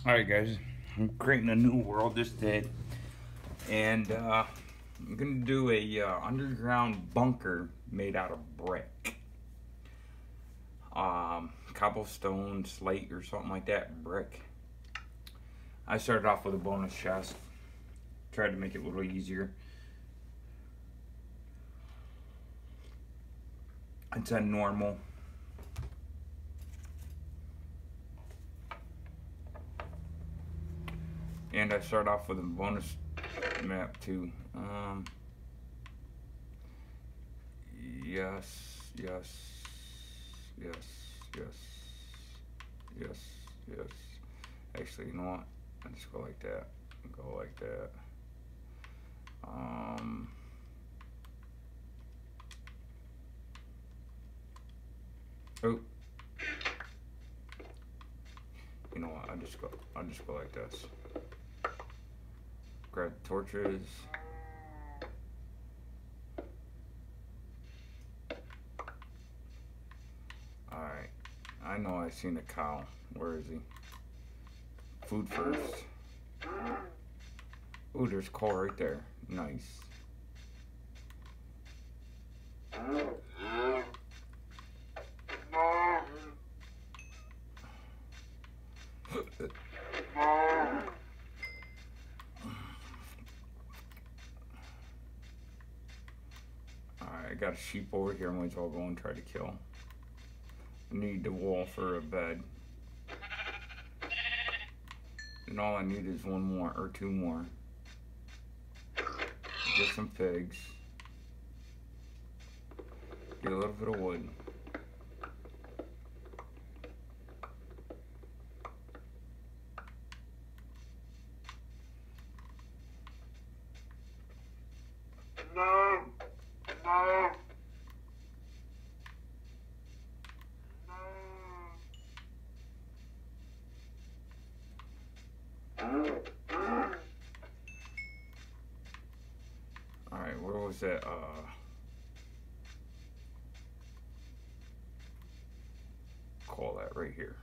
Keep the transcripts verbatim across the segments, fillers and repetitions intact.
Alright guys, I'm creating a new world this day, and uh, I'm gonna do a uh, underground bunker made out of brick, um, cobblestone, slate, or something like that. Brick. I started off with a bonus chest, tried to make it a little easier. It's a normal. And I start off with a bonus map too. Um, yes, yes, yes, yes, yes, yes. Actually, you know what? I just go like that. Go like that. Um, oh. You know what? I just go. I just go like this. Grab the torches. Alright. I know I seen a cow. Where is he? Food first. Ooh, there's coal right there. Nice. I got a sheep over here. I might as well go and try to kill. Need the wool for a bed. And all I need is one more, or two more. Get some pigs. Get a little bit of wood. No. No. Alright, where was that? Uh, call that right here.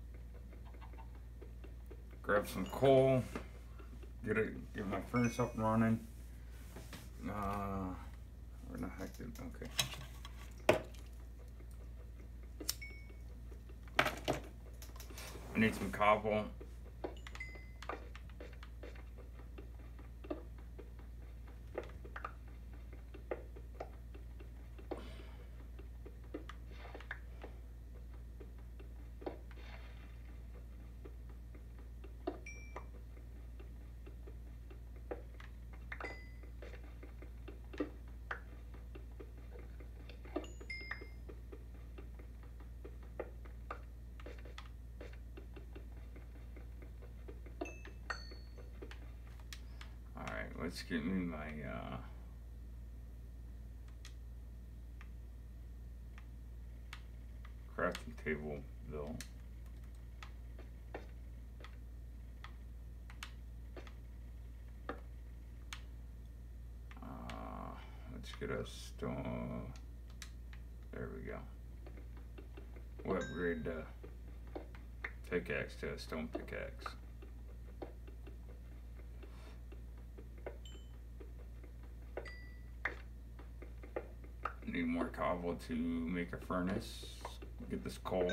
Grab some coal. Get it. Get my furnace up and running. Uh, where the heck did? Okay. I need some cobble. Let's get me my uh, crafting table built. Uh, let's get a stone. There we go. We'll upgrade the pickaxe to a stone pickaxe. Need more cobble to make a furnace. Get this coal.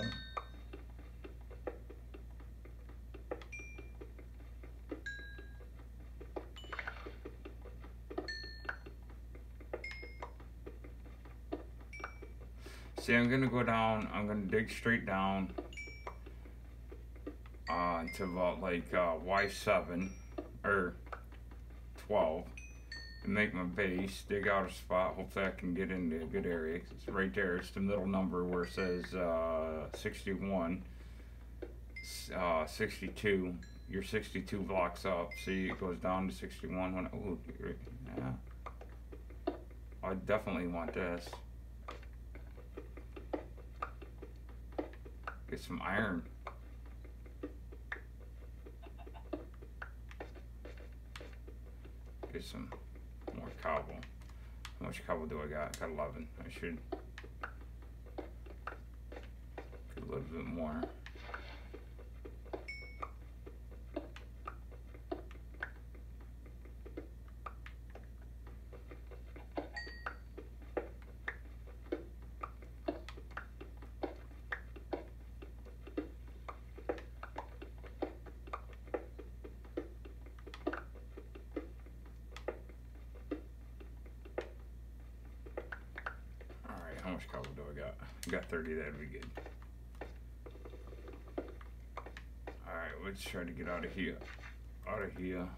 See, I'm gonna go down. I'm gonna dig straight down uh, to about like uh, Y seven or twelve. And make my base, dig out a spot. Hopefully I can get into a good area. It's right there. It's the middle number where it says uh, sixty-one, uh, sixty-two. You're sixty-two blocks up. See, it goes down to sixty-one. When oh, yeah. I definitely want this. Get some iron. Get some more cobble. How much cobble do I got? I got eleven. I should get a little bit more. got? I got thirty, that'd be good. Alright, let's try to get out of here. Out of here.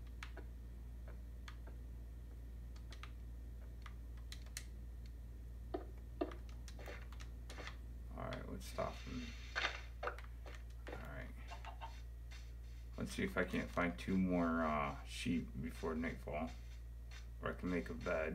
Alright, let's stop them. Alright. Let's see if I can't find two more uh, sheep before nightfall. Or I can make a bed.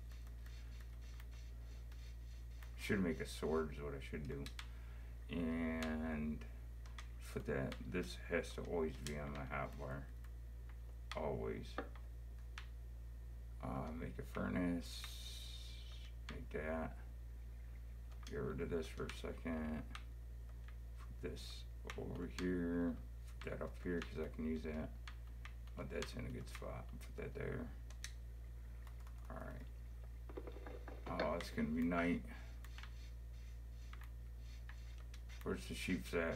Should make a sword is what I should do. And for that, this has to always be on my hotbar. Always. Uh, make a furnace. Make that. Get rid of this for a second. Put this over here. Put that up here because I can use that. But that's in a good spot. Put that there. Alright. Oh, it's gonna be night. Where's the sheep's at?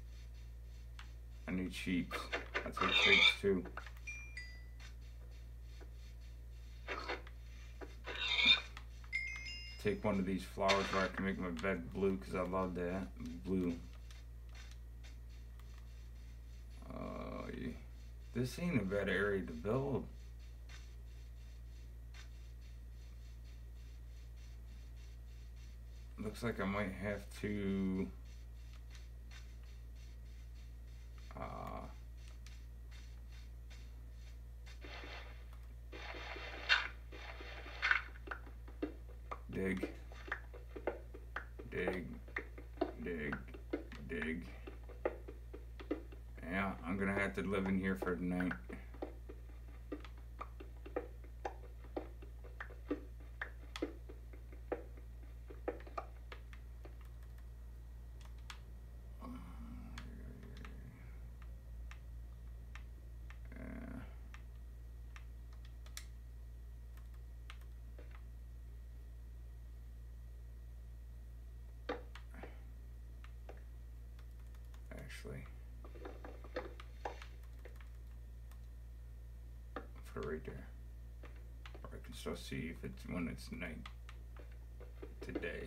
I need sheep. That's what it takes too. Take one of these flowers where I can make my bed blue because I love that. Blue. Uh, yeah. This ain't a bad area to build. Looks like I might have to uh, dig, dig, dig, dig. Yeah, I'm gonna have to live in here for the night. Actually, put it right there. Or I can still see if it's when it's night today.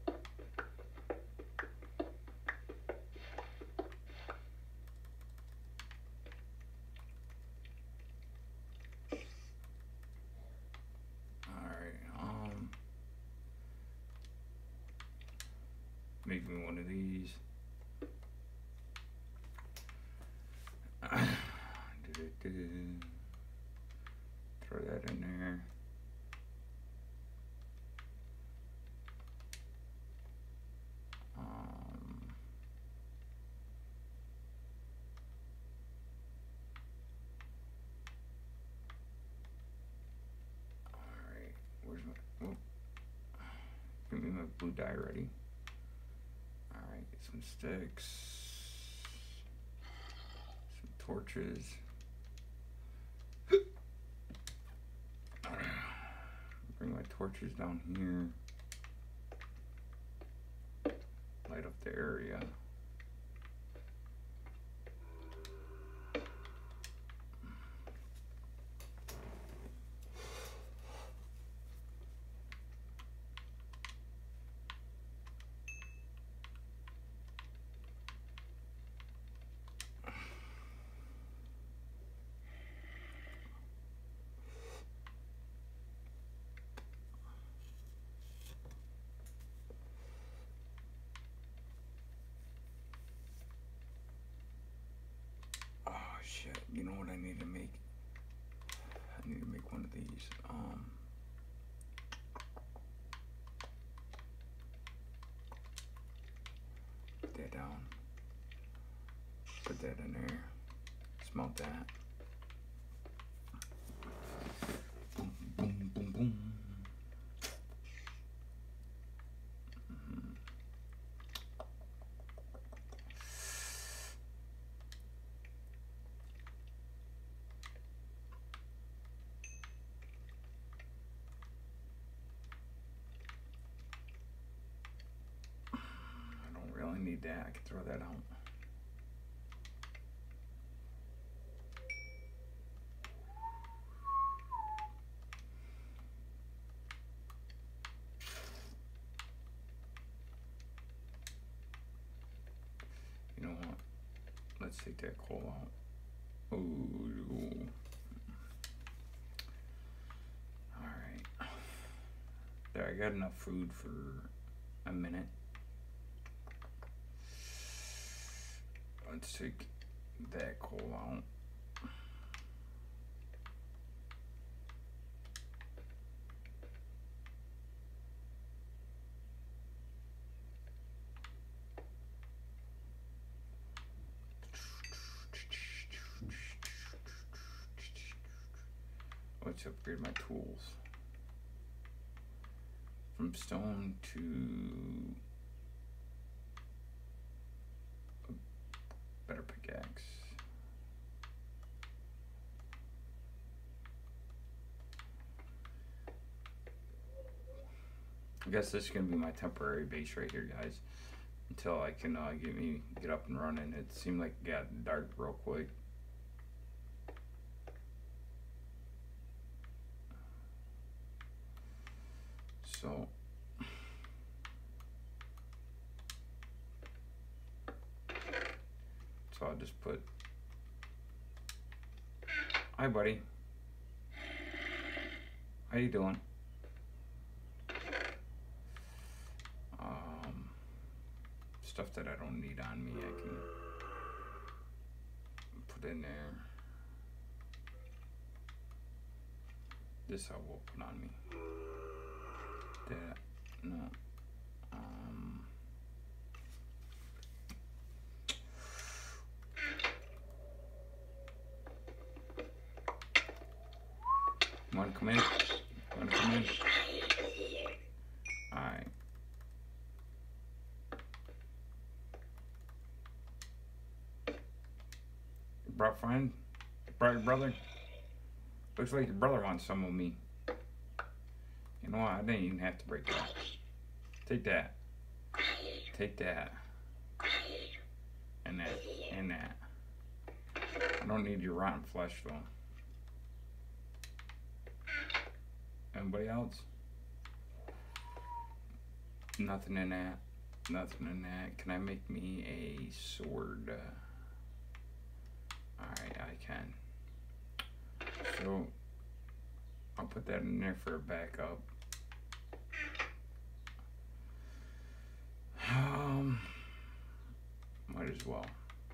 Alright, um make me one of these. Throw that in there. Um, all right, where's my? Oh, give me my blue dye ready. All right, get some sticks, some torches. Bring my torches down here. Light up the area. Shit, you know what I need to make? I need to make one of these. Um, put that down. Put that in there. Smelt that. Boom, boom, boom, boom. Need that, I can throw that out. let's take that coal out. Ooh. Alright. There, I got enough food for a minute. Let's take that coal out. Let's upgrade my tools from stone to a better pickaxe. I guess this is gonna be my temporary base right here, guys, until I can uh, get me get up and running. It seemed like it got dark real quick. So so I'll just put, hi buddy, how you doing? Um, stuff that I don't need on me, I can put in there. This I will put on me. That, no. Um, you wanna come in? You wanna come in? Alright. Brought friend? Brought your brother? Looks like your brother wants some of me. You know what? I didn't even have to break that. Take that. Take that. And that. And that. I don't need your rotten flesh, though. Anybody else? Nothing in that. Nothing in that. Can I make me a sword? Alright, I can. So, I'll put that in there for a backup. Um, might as well.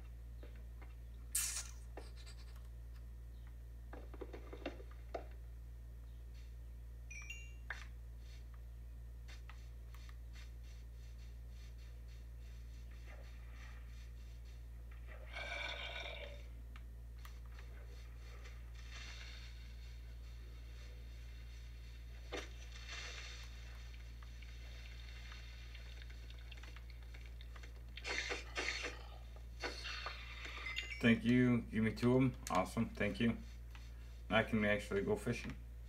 Thank you. Give me two of them. Awesome. Thank you. I can actually go fishing.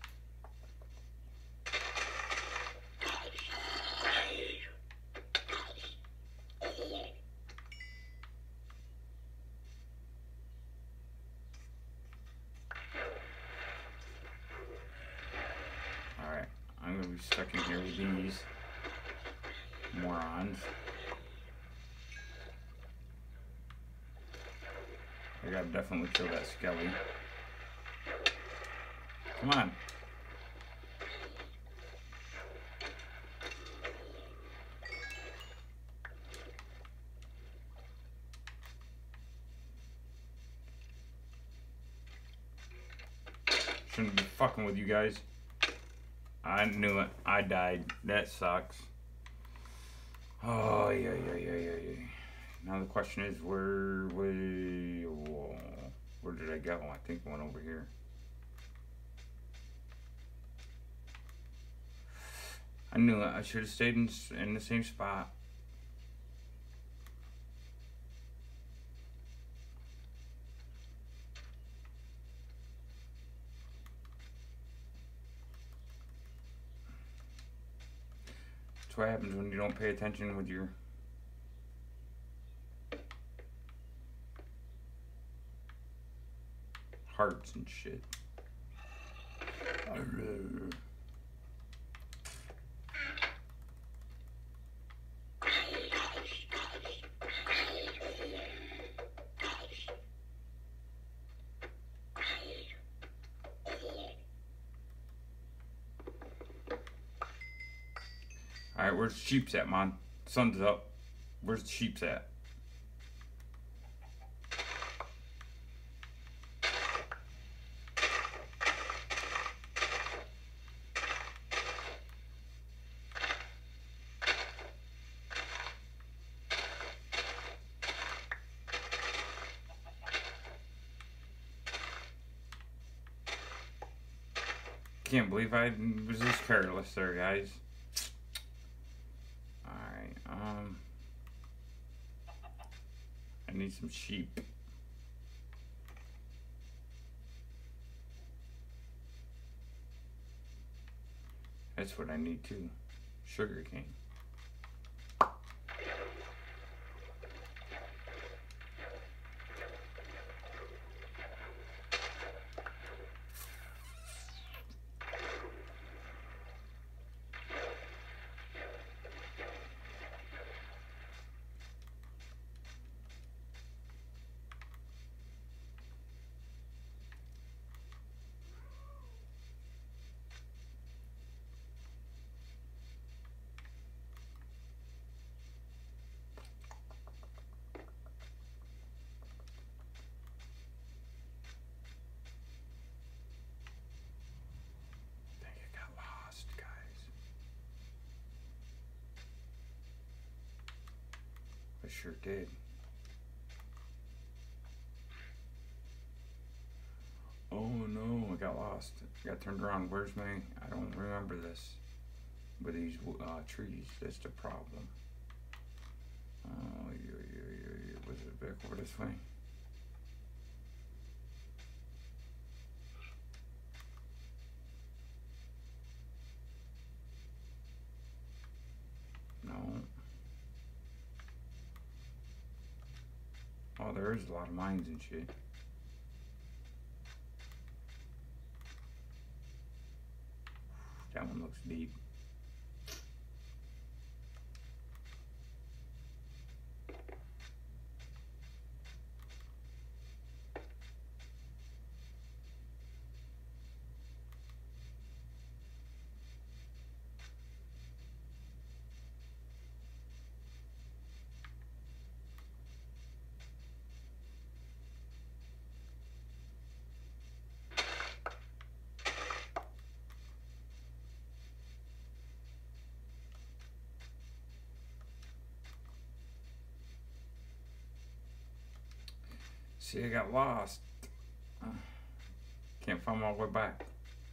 Alright. I'm going to be stuck in here with these morons. I gotta definitely kill that skelly. Come on. Shouldn't be fucking with you guys. I knew it. I died. That sucks. Oh, yeah, yeah, yeah, yeah, yeah. Now the question is, where we, whoa, where did I go? I think I went over here. I knew it. I should have stayed in, in the same spot. That's what happens when you don't pay attention with your hearts and shit. Alright, where's the sheep's at, man? Sun's up. Where's the sheep's at? Can't believe I was this careless there, guys. Alright, um... I need some sheep. That's what I need too. Sugar cane. I sure did. Oh no, I got lost. I got turned around. Where's my... I don't remember this. With these uh, trees, that's the problem. Oh, yeah, yeah, yeah, yeah. Was it back over this way? No. Oh, there is a lot of mines and shit. That one looks deep. See, I got lost. Uh, can't find my way back.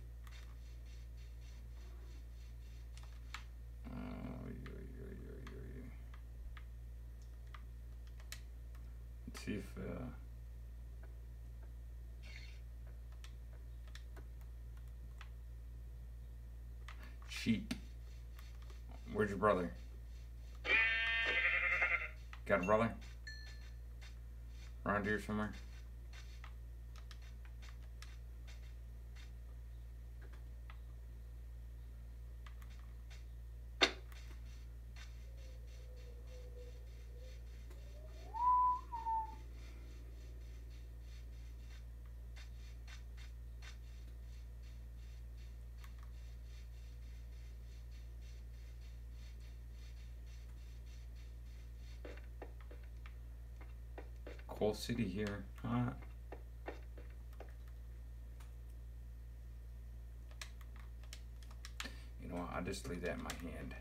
Uh, yeah, yeah, yeah, yeah, yeah. Let's see if uh, sheep. Where's your brother? Got a brother? Around here somewhere? Coal City here, huh? You know what, I'll just leave that in my hand.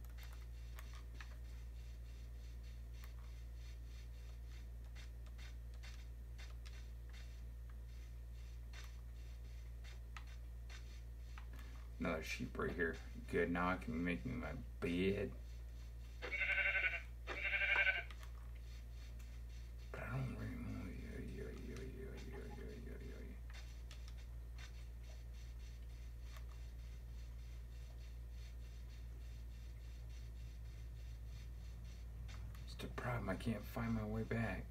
Another sheep right here. Good, now I can make me my bed. The problem, I can't find my way back.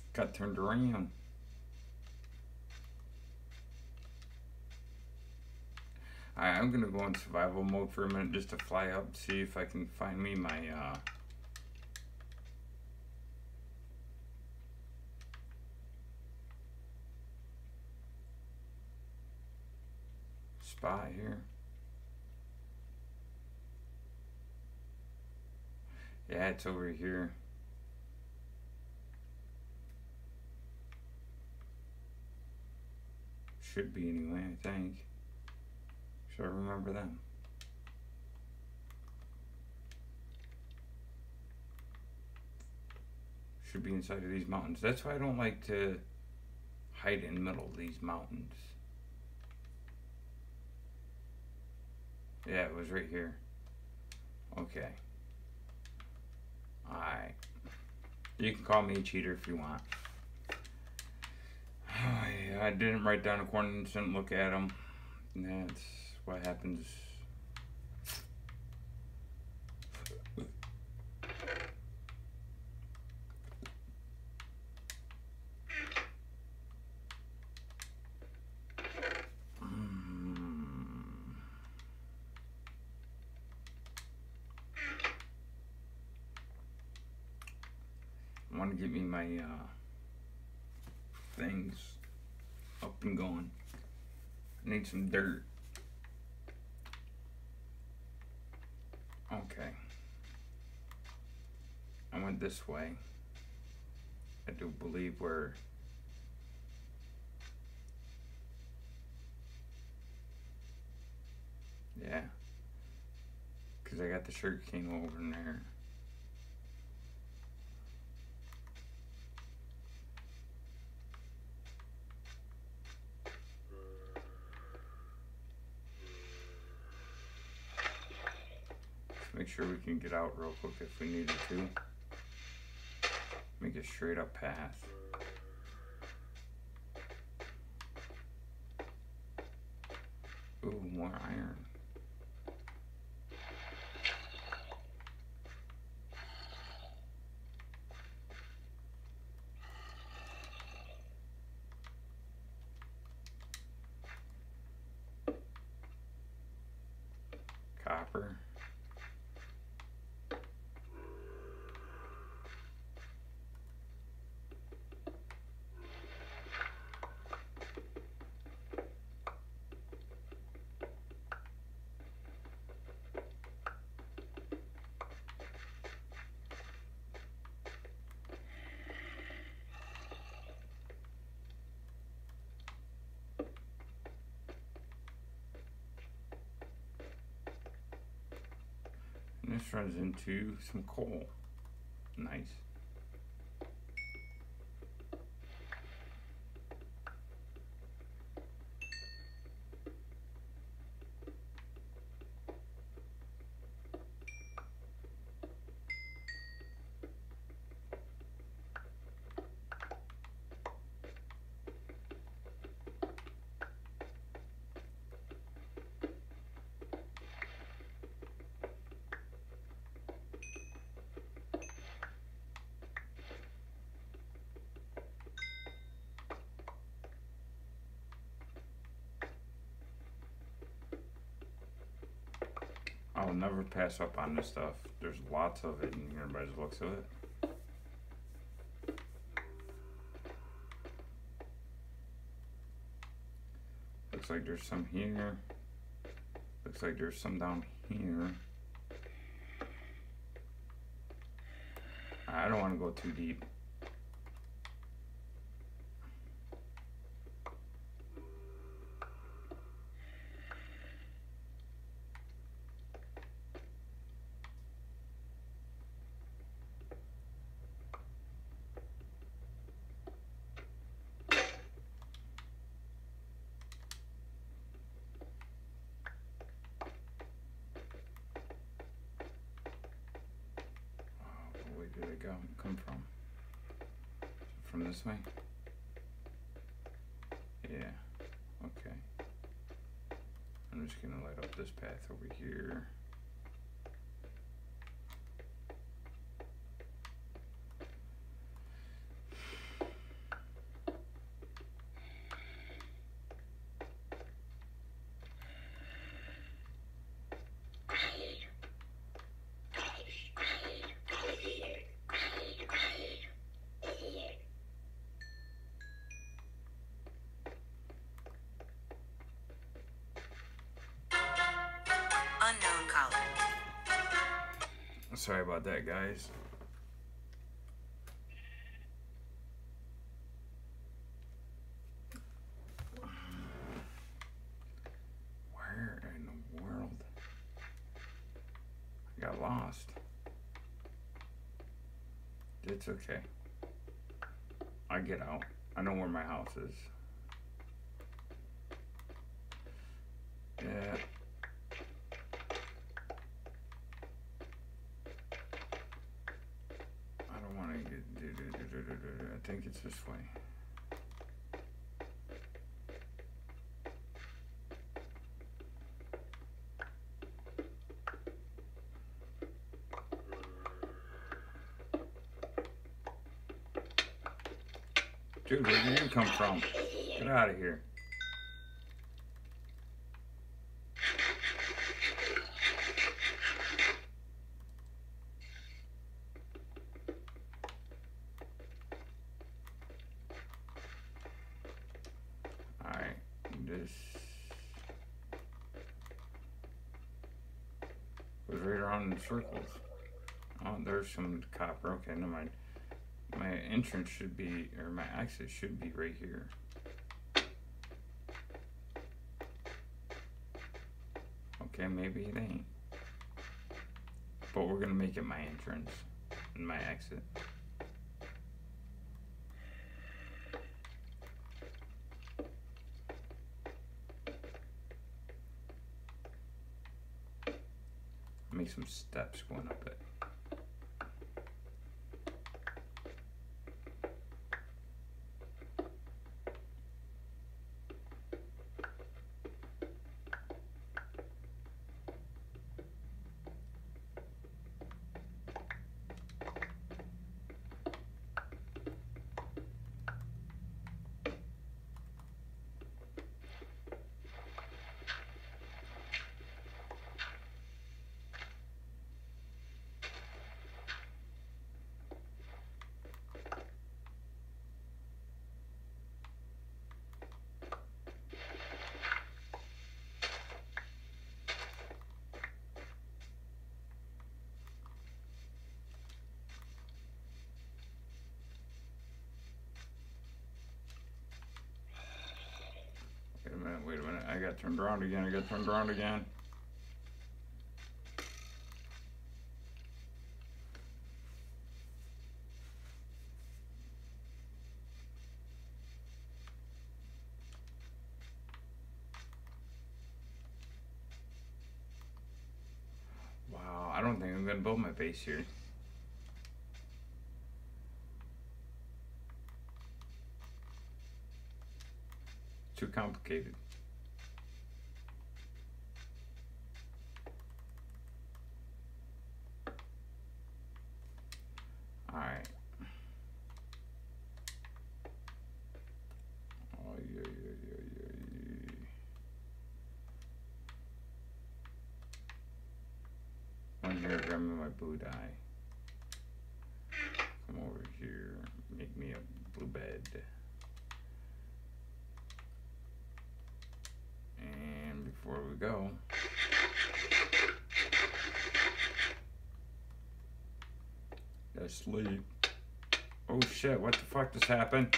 Got turned around. Alright, I'm gonna go in survival mode for a minute just to fly up, see if I can find me my uh spot here. Yeah, it's over here. Should be anyway, I think. Should I remember them? Should be inside of these mountains. That's why I don't like to hide in the middle of these mountains. Yeah, it was right here. Okay. Alright. You can call me a cheater if you want. Oh, yeah, I didn't write down the coordinates, didn't look at them. That's what happens. I want to get me my uh, things up and going. I need some dirt. Okay. I went this way. I do believe we're... Yeah. Because I got the sugar cane over in there. Make sure we can get out real quick if we needed to. Make a straight up path. Ooh, more iron. Copper. And this runs into some coal. Nice. I'll never pass up on this stuff. There's lots of it in here by the looks of it. Looks like there's some here. Looks like there's some down here. I don't want to go too deep. Where did it go? Come from? From this way? Yeah. Okay. I'm just gonna light up this path over here. phone call. Sorry about that, guys. Where in the world? I got lost. It's okay. I get out. I know where my house is. Yeah. I don't want to get. Do, do, do, do, do, do. I think it's this way. Dude, where did you come from? Get out of here. Alright, this was right around in circles. Oh, there's some copper. Okay, never mind. My entrance should be, or my exit should be right here. Okay, maybe it ain't. But we're gonna make it my entrance and my exit. Make some steps going up it. Wait a minute, wait a minute. I got turned around again. I got turned around again. Wow, I don't think I'm gonna build my base here. Too complicated. All right. Oh yeah, yeah, yeah, yeah, yeah. One here, grab me my blue dye. Come over here, make me a blue bed. And before we go, gotta sleep. Oh shit, what the fuck just happened?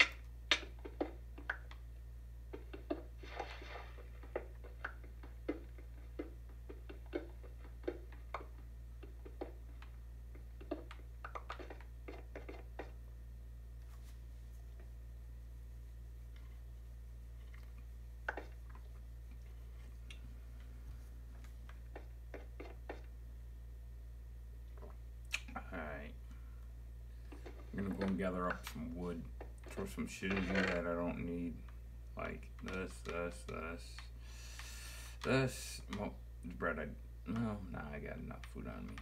Alright. I'm gonna go and gather up some wood. Throw some shit in here that I don't need. Like this, this, this. This. Well, the bread I. No, nah, I got enough food on me.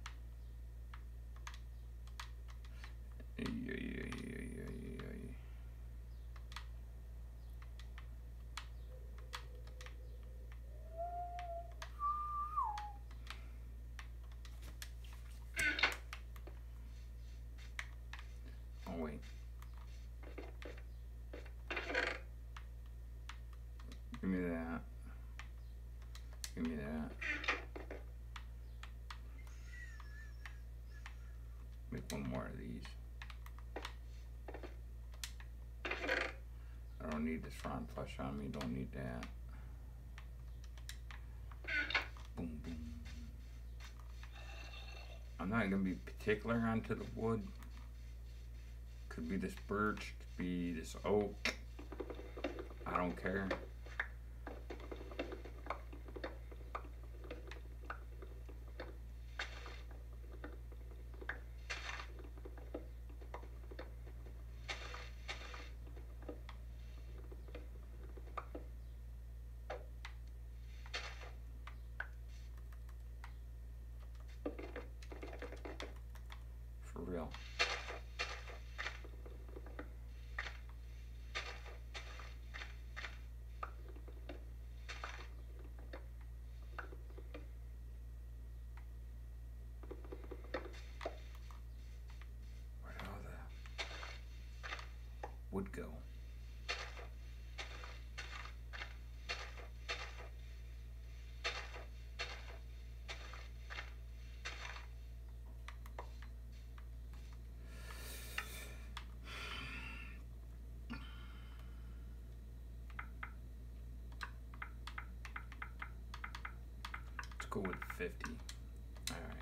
Yeah, yeah, yeah, yeah, yeah, yeah. Oh, wait. Give me that. Give me that. make one more of these. I don't need this rotten flesh on me, don't need that. Boom, boom. I'm not gonna be particular onto the wood. Could be this birch, could be this oak. I don't care. For real. Where'd all the wood go? Go with fifty. All right.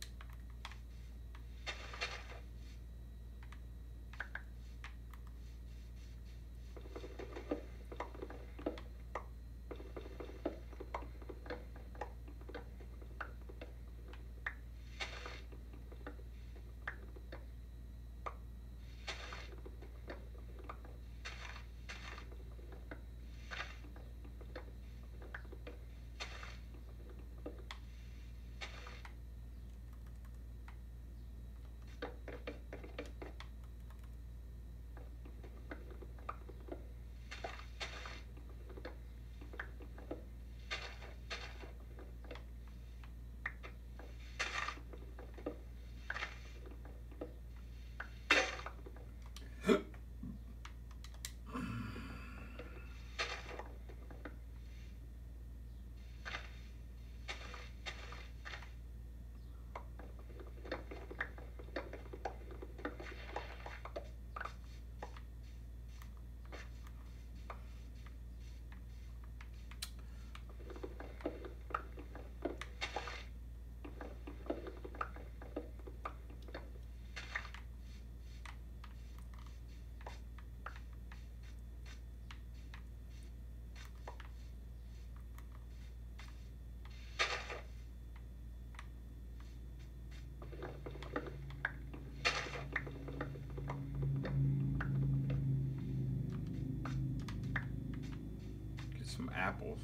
Some apples.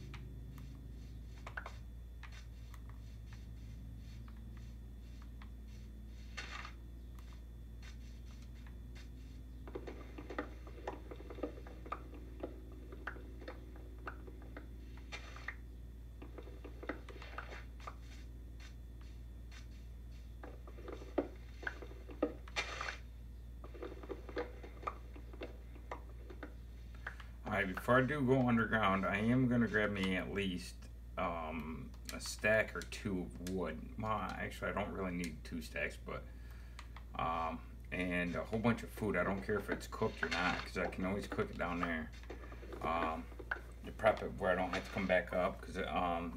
Alright, before I do go underground, I am going to grab me at least um, a stack or two of wood. Well, actually, I don't really need two stacks, but um, and a whole bunch of food. I don't care if it's cooked or not, because I can always cook it down there. Um, to prep it where I don't have to come back up, because um,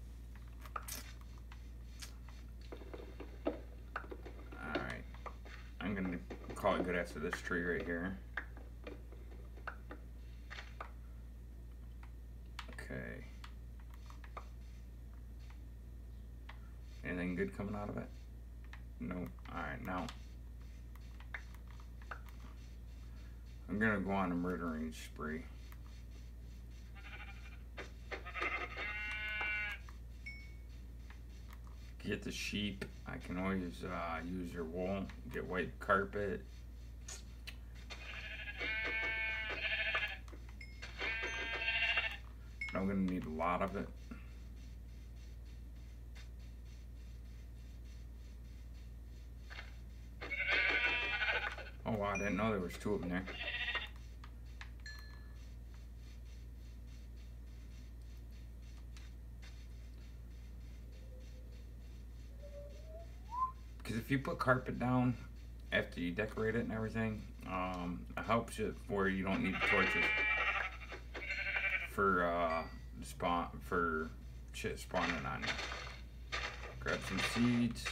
alright, I'm going to call it good after this tree right here. Okay. Anything good coming out of it? Nope. Alright, now I'm gonna go on a murdering spree. Get the sheep. I can always uh, use your wool. Get white carpet. I'm gonna need a lot of it. Oh wow, I didn't know there was two of them there. because if you put carpet down after you decorate it and everything, um, it helps it where you don't need torches for uh, spawn for shit spawning on you. Grab some seeds.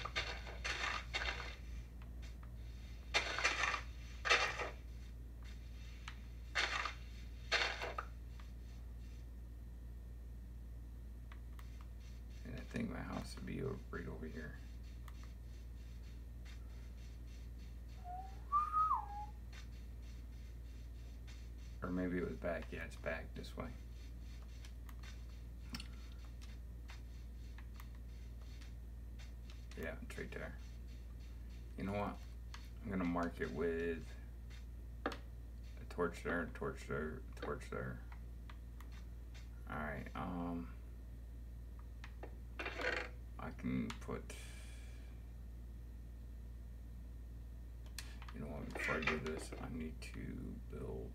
And I think my house would be over, right over here. Or maybe it was back. Yeah, it's back this way. Yeah, it's right there. You know what? I'm gonna mark it with a torch there, torch there, torch there. Alright, um I can put, you know what, before I do this, I need to build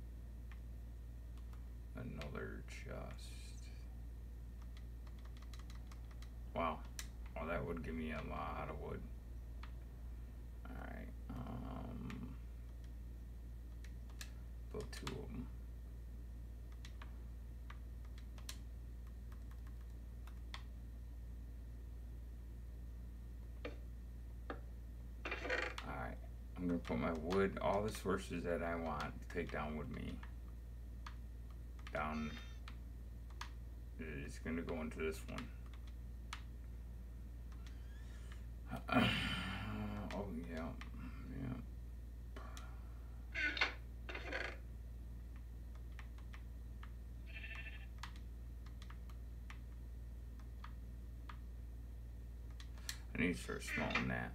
another chest. Wow. Oh, that would give me a lot of wood. Alright, um, build two of them. Alright, I'm gonna put my wood, all the sources that I want to take down with me. Down, it's gonna go into this one. Uh, oh yeah, yeah. I need to start smelling that.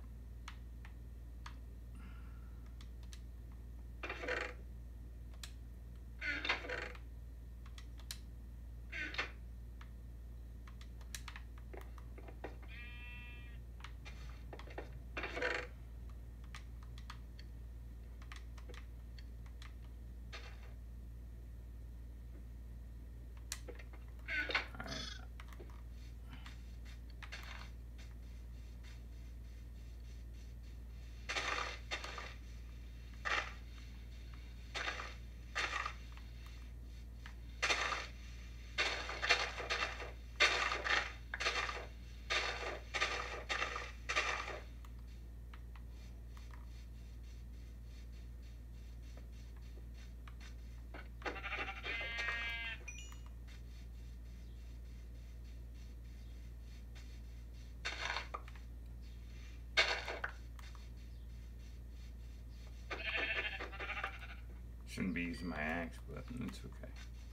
Shouldn't be using my axe, but it's okay.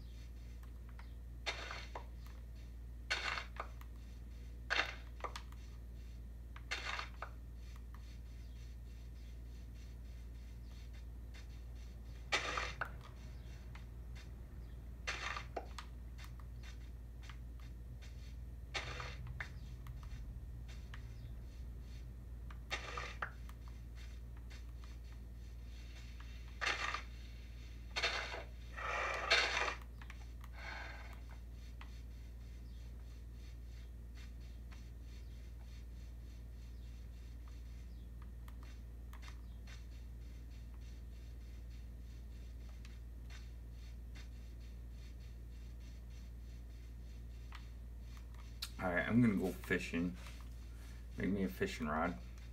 Alright, I'm gonna go fishing. Make me a fishing rod.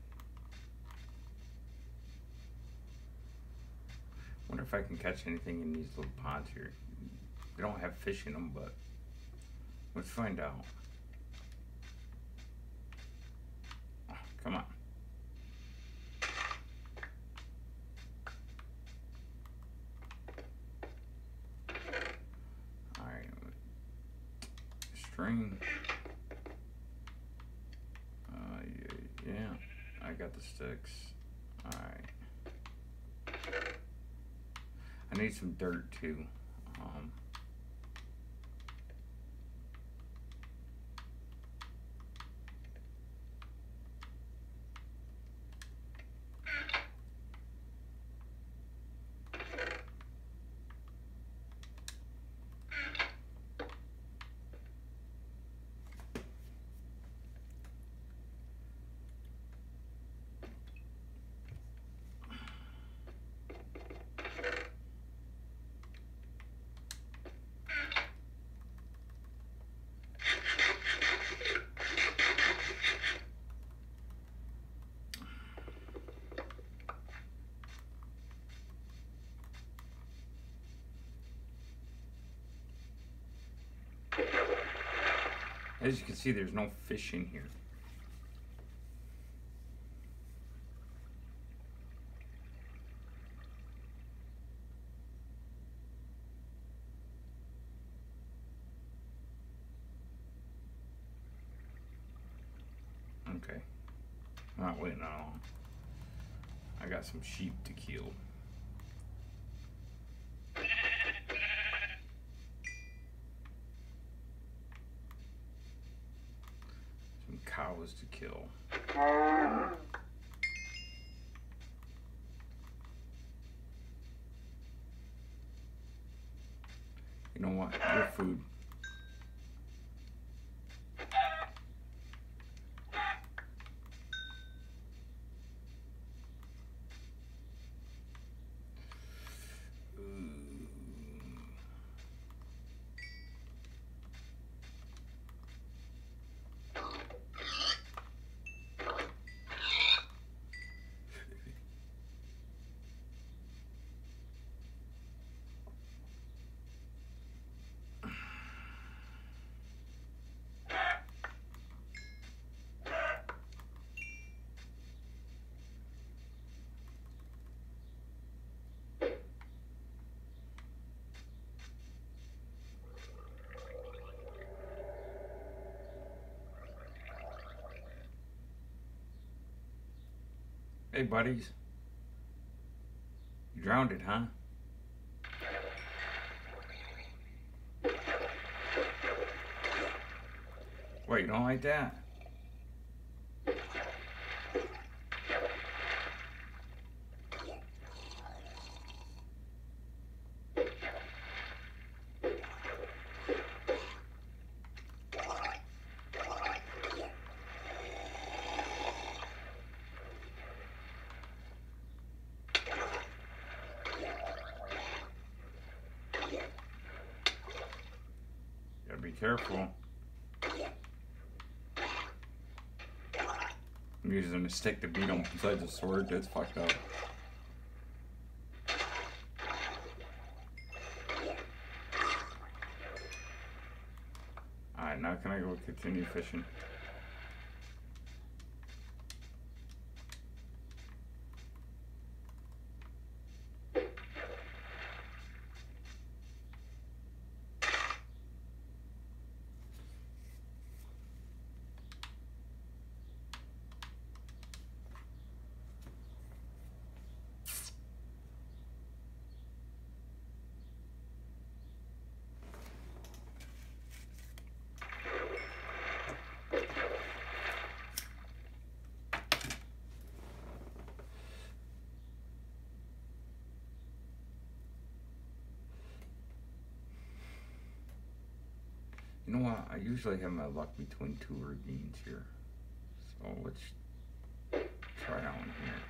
Wonder if I can catch anything in these little ponds here. They don't have fish in them, but let's find out. Oh, come on. Alright. String. Yeah, I got the sticks. Alright. I need some dirt too. Um, As you can see, there's no fish in here. Okay, I'm not waiting that long. I got some sheep to kill. Some cows to kill. You know what? Your food. Hey, buddies. You drowned it, huh? Wait, you don't like that? Be careful. I'm using a stick to beat him besides a sword. That's fucked up. Alright, now can I go continue fishing? You know what? I usually have my luck between two ravines here. So let's try that one here.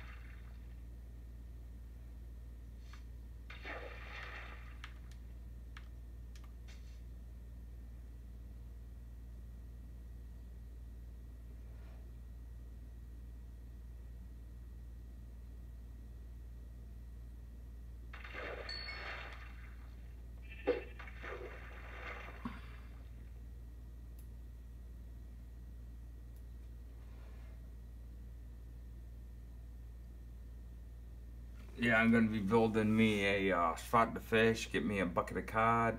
Yeah, I'm gonna be building me a uh, spot to fish, get me a bucket of cod.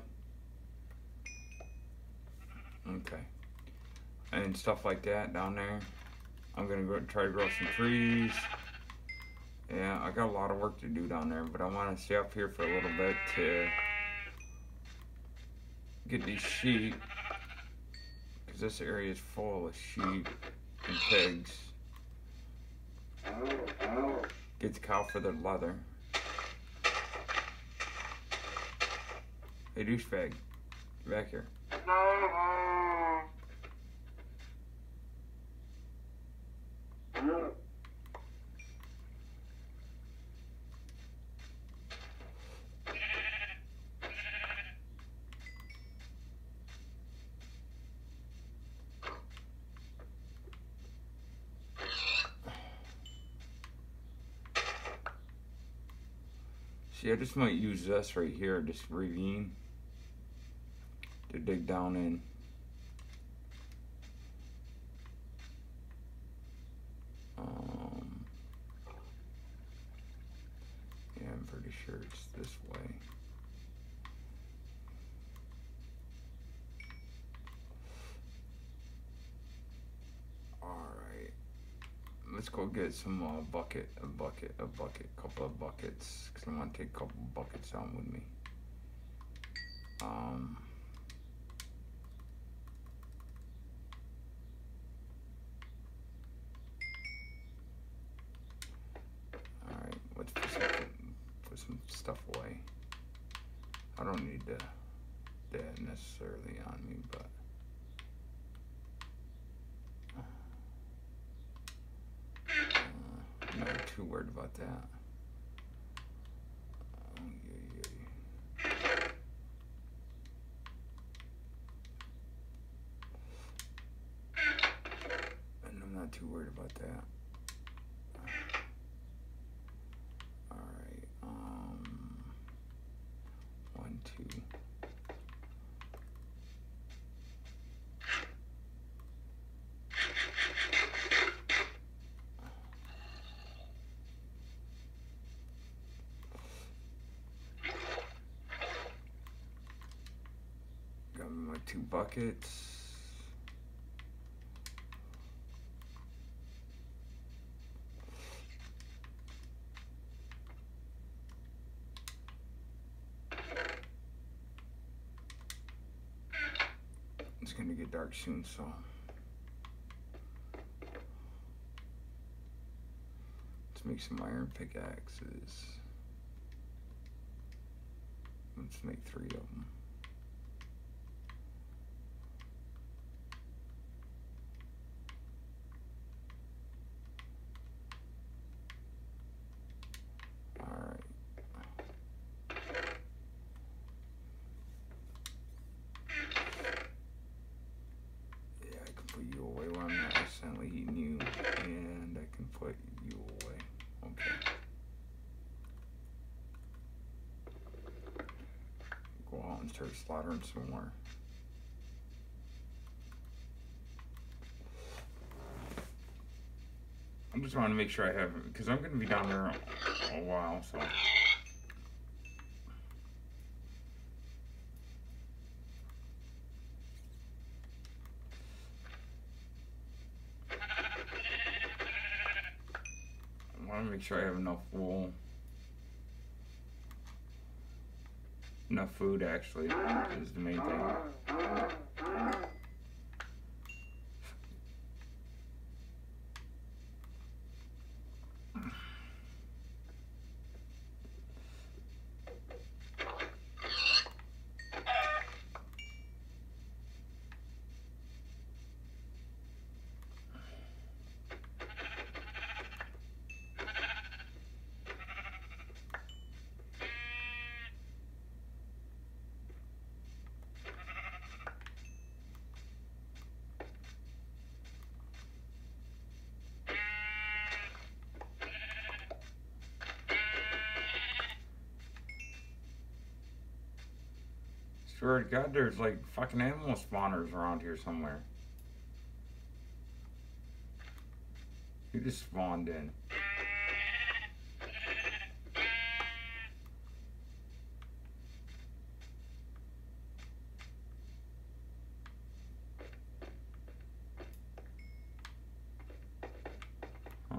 Okay. And stuff like that down there. I'm gonna go try to grow some trees. Yeah, I got a lot of work to do down there, but I wanna stay up here for a little bit to get these sheep. Because this area is full of sheep and pigs. Get the cow for their leather. Hey, douchebag, get back here. See, I just might use this right here, this ravine, to dig down in. sure it's this way. Alright. Let's go get some uh, bucket, a bucket, a bucket, couple of buckets. Because I want to take a couple of buckets down with me. Um... Alright, let's put some, put some stuff away. I don't need to, that necessarily on me, but uh, I'm not too worried about that. Oh, yeah, yeah. And I'm not too worried about that. Alright, um, one, two. Got my two buckets. It's gonna get dark soon, so let's make some iron pickaxes. Let's make three of them. Alright. Yeah, I can put you away while I'm not accidentally eating you, and I can put you away. Okay. Go out and start slaughtering some more. I'm just trying to make sure I have, because I'm going to be down there a, a while, so. I want to make sure I have enough wool. Enough food, actually, is the main thing. Swear to God, there's like fucking animal spawners around here somewhere. He just spawned in. Huh.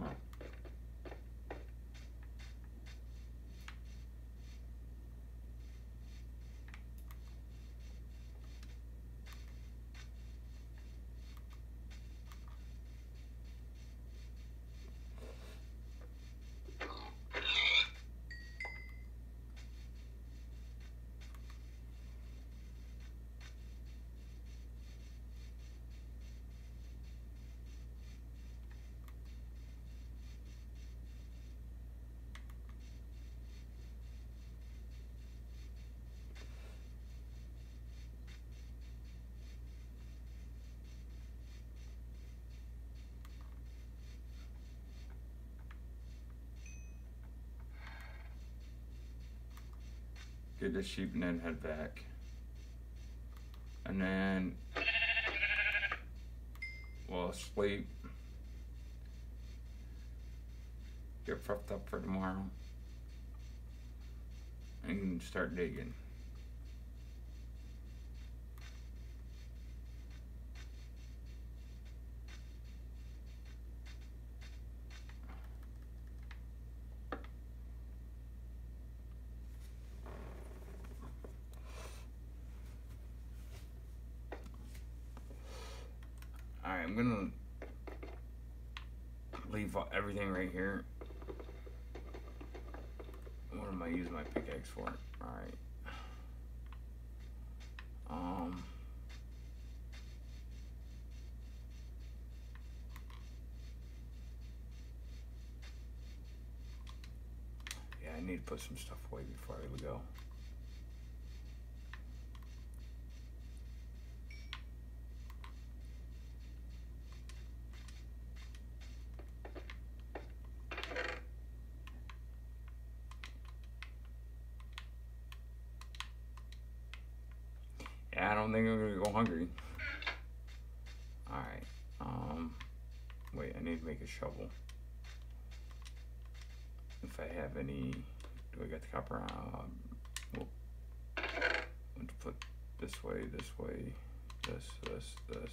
Get the sheep and then head back. And then we'll sleep. Get prepped up for tomorrow. and start digging. Alright, I'm gonna leave everything right here. What am I using my pickaxe for? Alright. Um. Yeah, I need to put some stuff away before I go. Yeah, I don't think I'm gonna go hungry. Alright. Um. Wait, I need to make a shovel. If I have any, do I got the copper? Um, well, I'm to put this way, this way, this, this, this.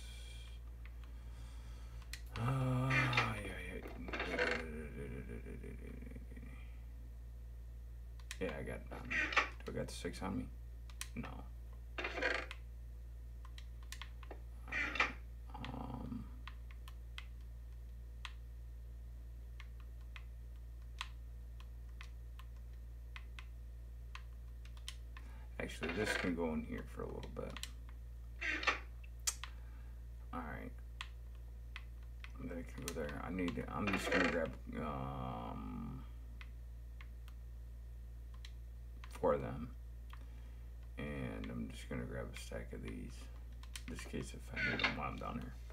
Uh, yeah, yeah. Yeah, I got. Um, do I got the six on me? No. Um. Actually, this can go in here for a little bit. Alright. And then it can go there. I need, I'm just going to grab um, four of them. And I'm just going to grab a stack of these. Just in case if I need them while I'm down here.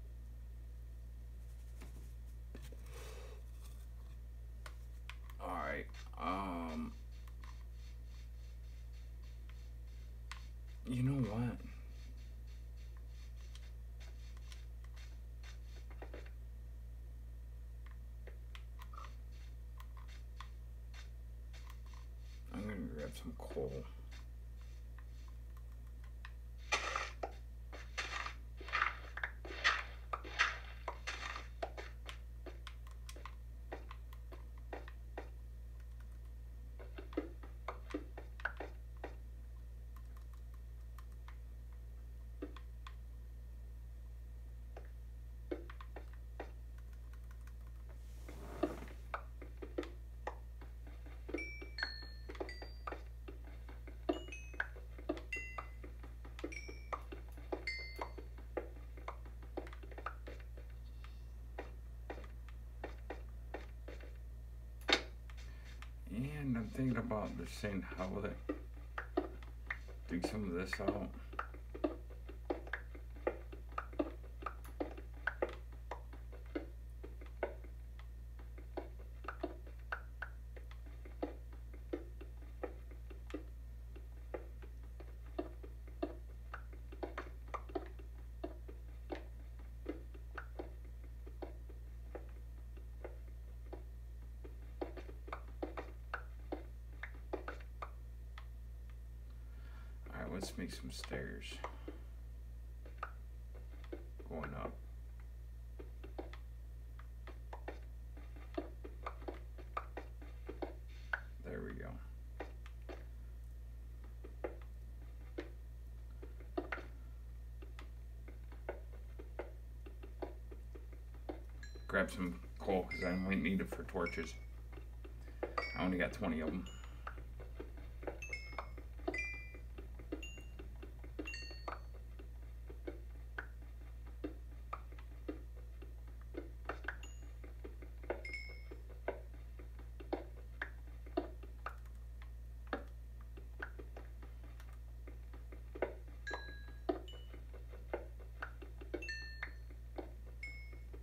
Alright. Um, you know what? I'm gonna grab some coal. And I'm thinking about just saying how will it dig some of this out. Let's make some stairs going up. There we go. Grab some coal because I might need it for torches. I only got twenty of them.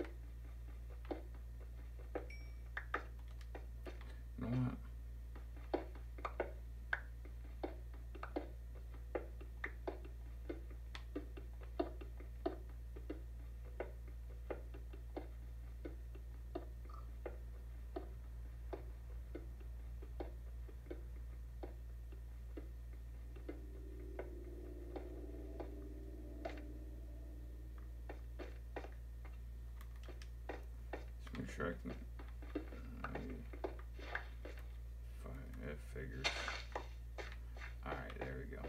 You know what? subtract them. Five, it figures. Alright, there we go.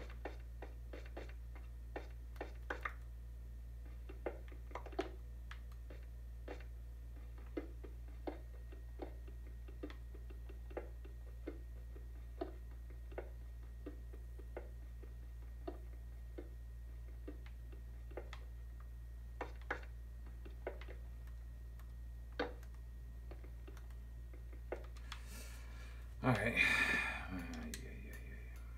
All right. Uh, yeah, yeah, yeah,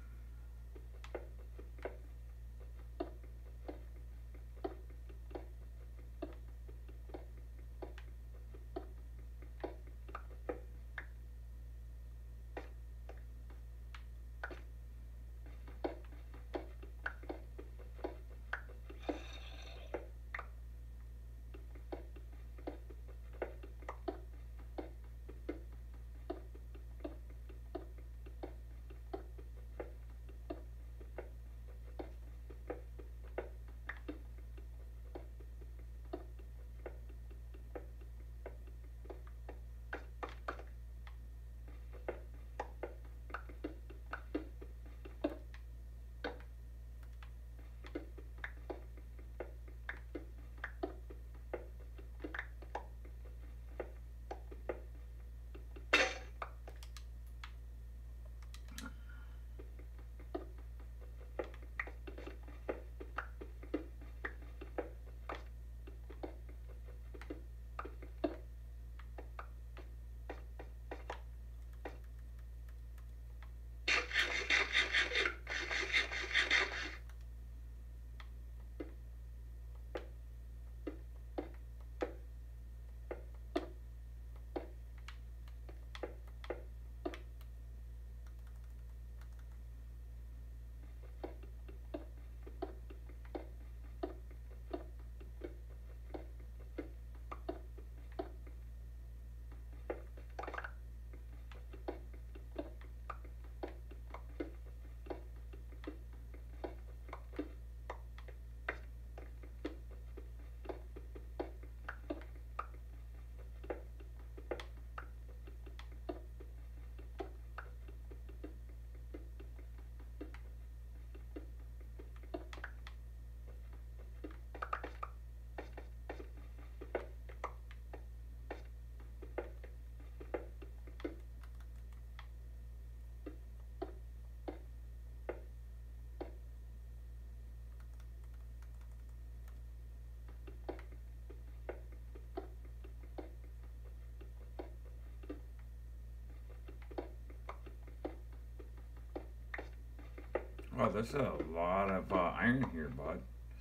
Oh, there's a lot of uh, iron here, bud.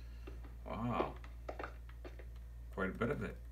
Wow. Quite a bit of it.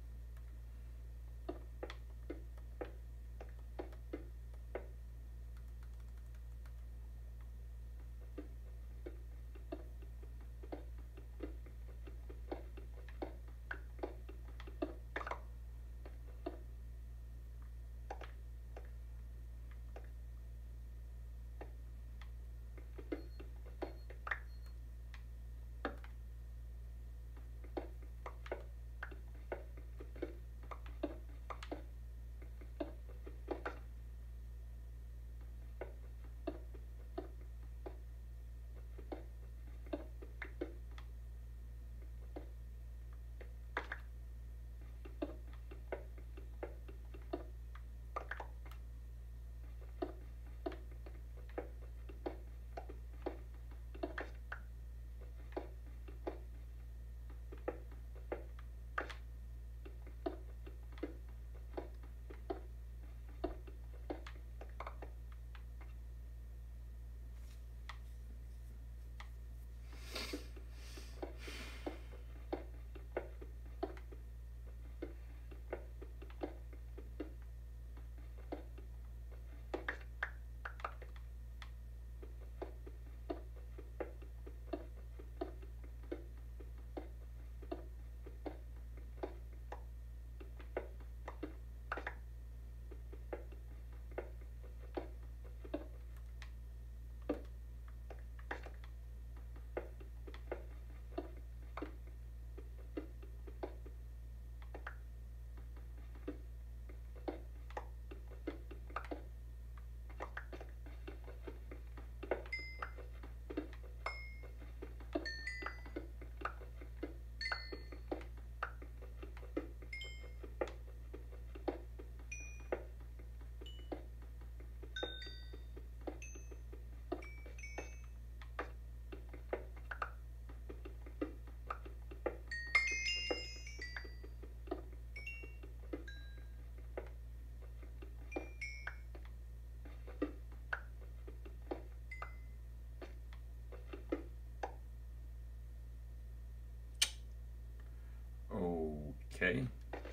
okay.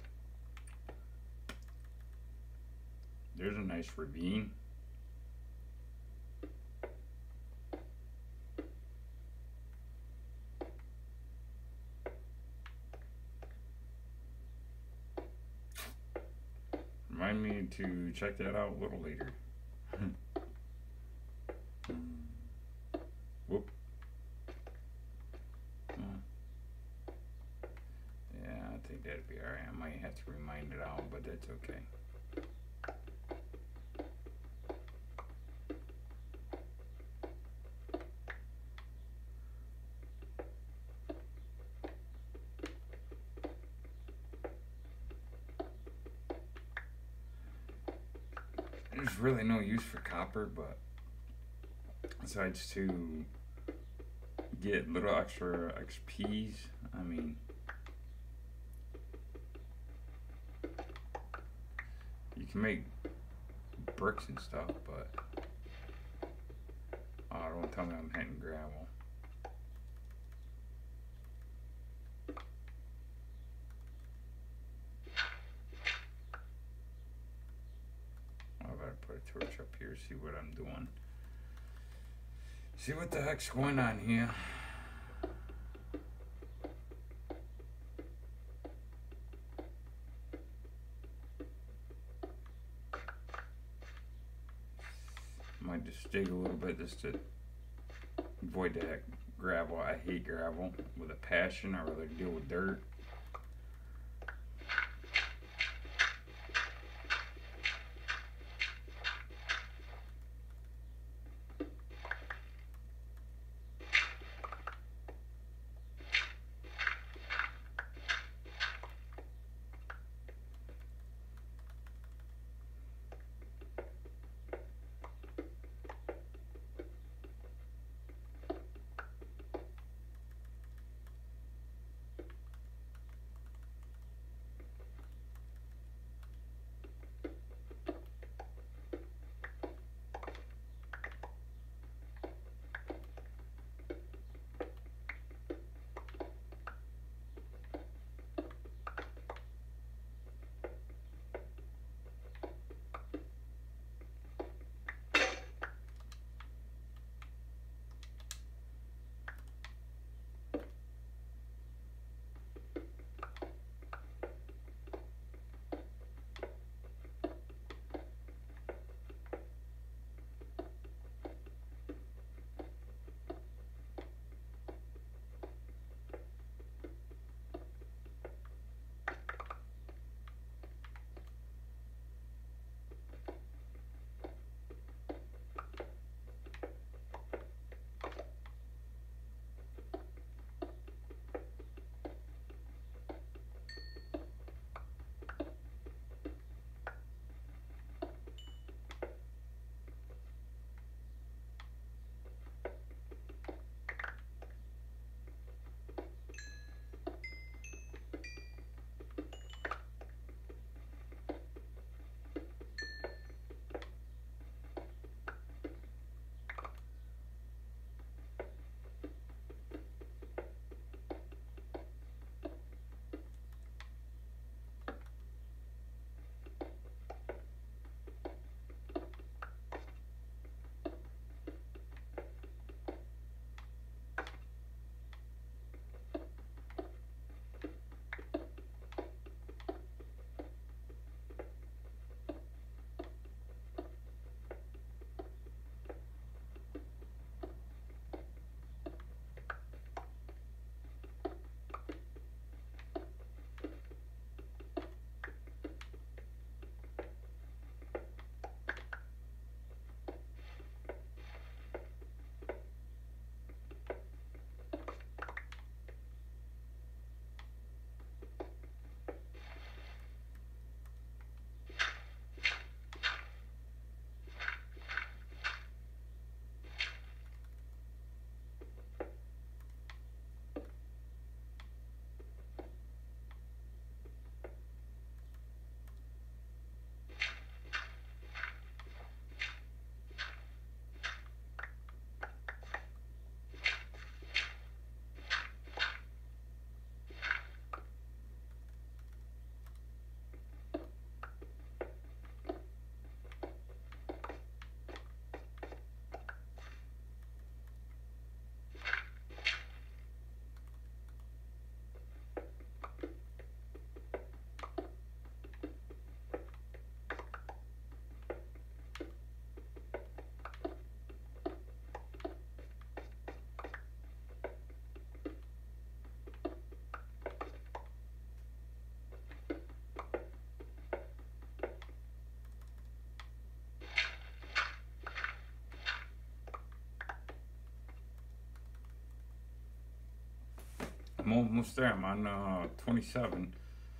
There's a nice ravine. Remind me to check that out a little later. Whoop. Oh. Yeah, I think that'd be alright. I might have to remind it out, but that's okay. There's really no use for copper, but besides to get little extra X Ps, I mean, you can make bricks and stuff, but oh, don't tell me I'm hitting gravel. I better put a torch up here, see what I'm doing. See what the heck's going on here. Might just dig a little bit just to avoid that gravel. I hate gravel with a passion. I rather deal with dirt. I'm almost there. I'm on uh, twenty-seven.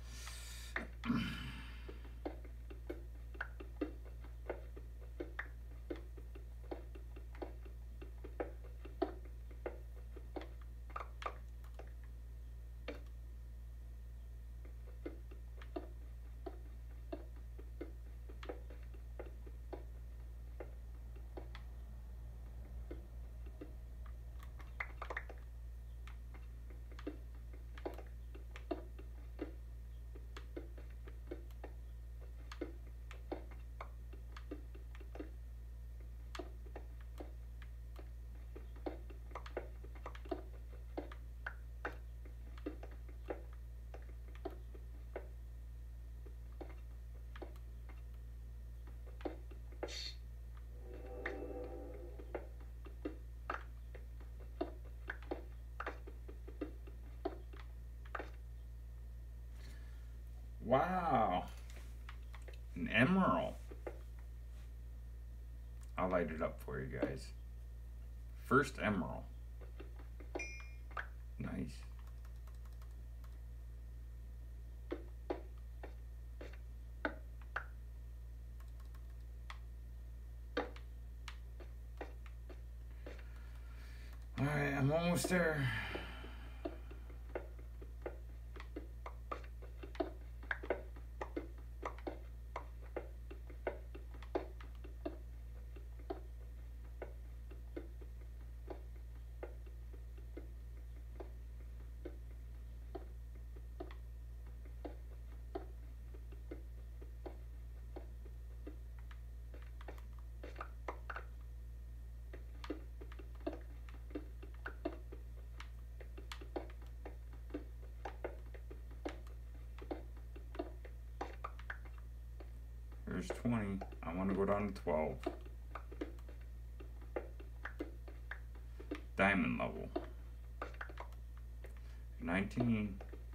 Wow, an emerald. I'll light it up for you guys. First emerald. Nice. All right, I'm almost there. There's twenty. I want to go down to twelve. Diamond level. nineteen.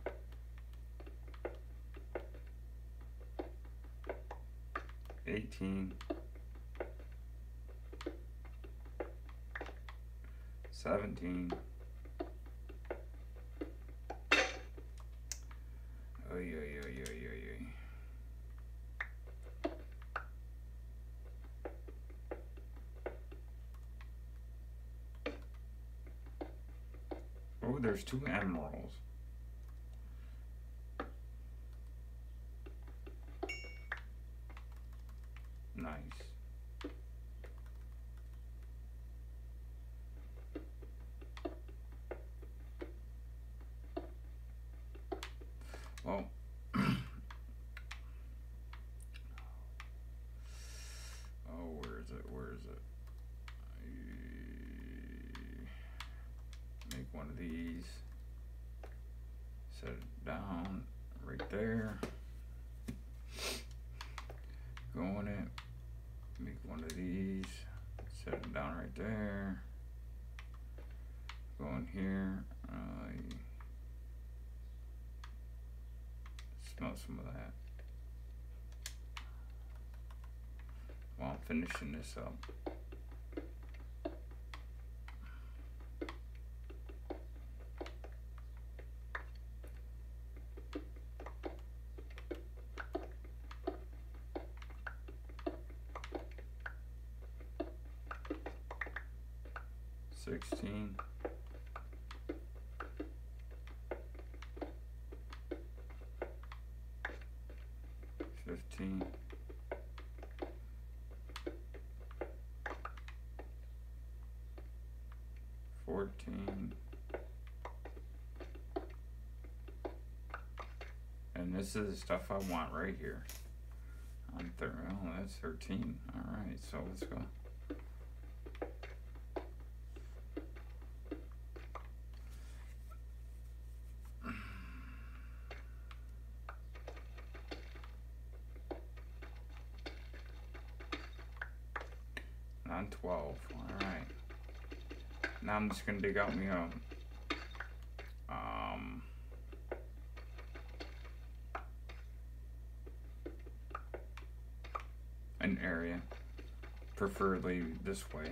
eighteen. seventeen. Oy, oy, oy, oy, oy, oy. Oh, there's two emeralds. Nice. Well, oh, where is it? Where is it? Make one of these. Set it down right there. Go on it. Make one of these. Set it down right there. Go in here. Uh, smell some of that. While I'm finishing this up. Sixteen. Fifteen. Fourteen. And this is the stuff I want right here. On thir oh, that's thirteen. Alright, so let's go. On twelve. Alright. Now I'm just gonna dig out me a um an area, preferably this way.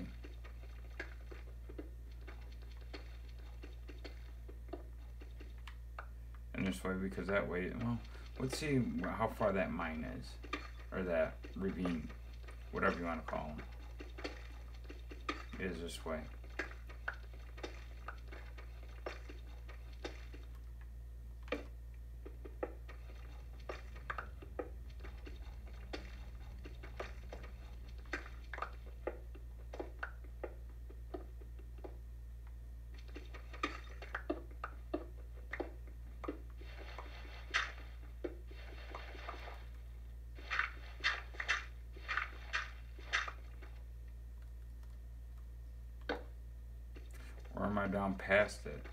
this way because that way, well, let's see how far that mine is. Or that ravine, whatever you want to call them, is this way. Or am I down past it?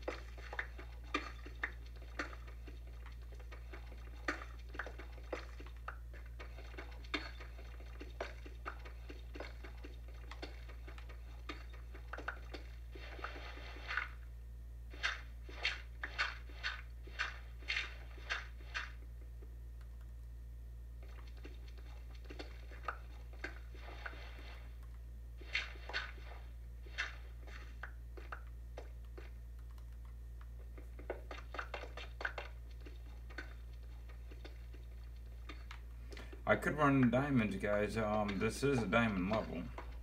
I could run diamonds, guys. Um, this is a diamond level.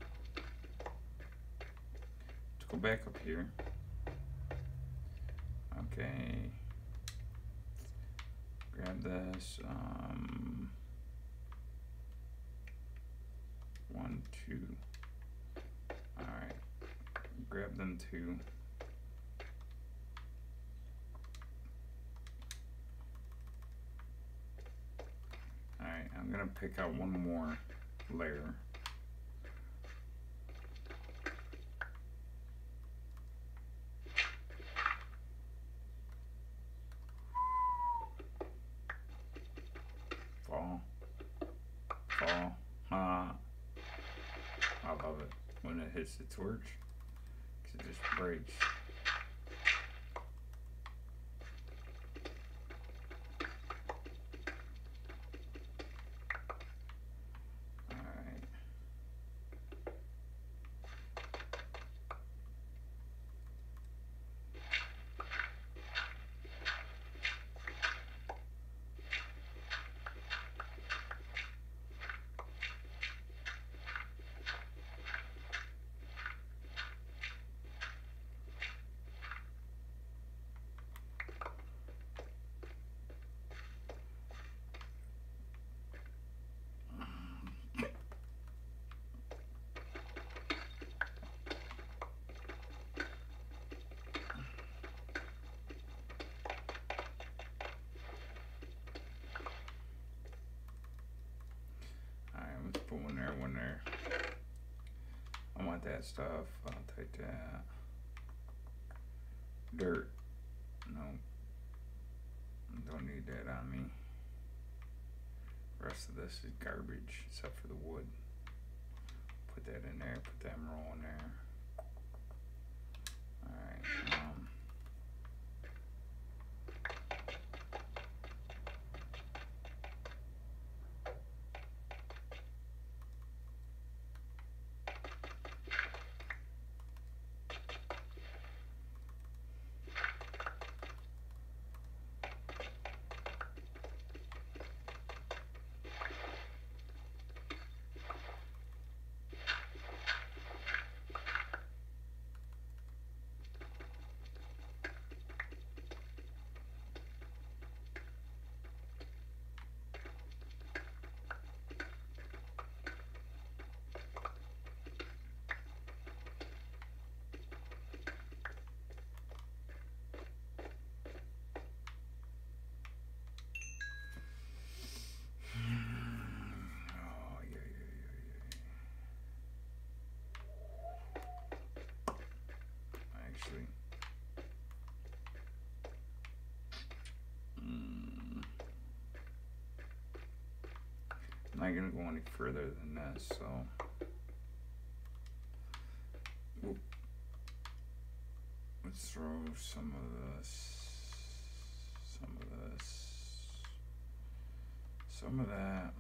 Let's go back up here. Okay. Grab this. Um, one, two. Alright. Grab them two. Alright, I'm gonna pick out one more layer. Fall. Fall. Ah. I love it when it hits the torch, because it just breaks. Put one there, one there. I want that stuff. I'll take that. Dirt. No. Don't need that on me. The rest of this is garbage, except for the wood. Put that in there. Put that emerald in there. Alright. Um, I'm not gonna go any further than this, so. Oop. Let's throw some of this, some of this, some of that.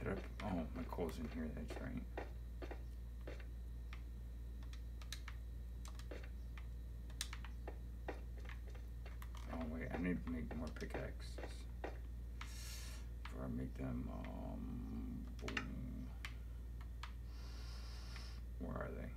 Did I, oh, my coal's in here, that's right. Oh wait, I need to make more pickaxes. Before I make them, um, boom. Where are they?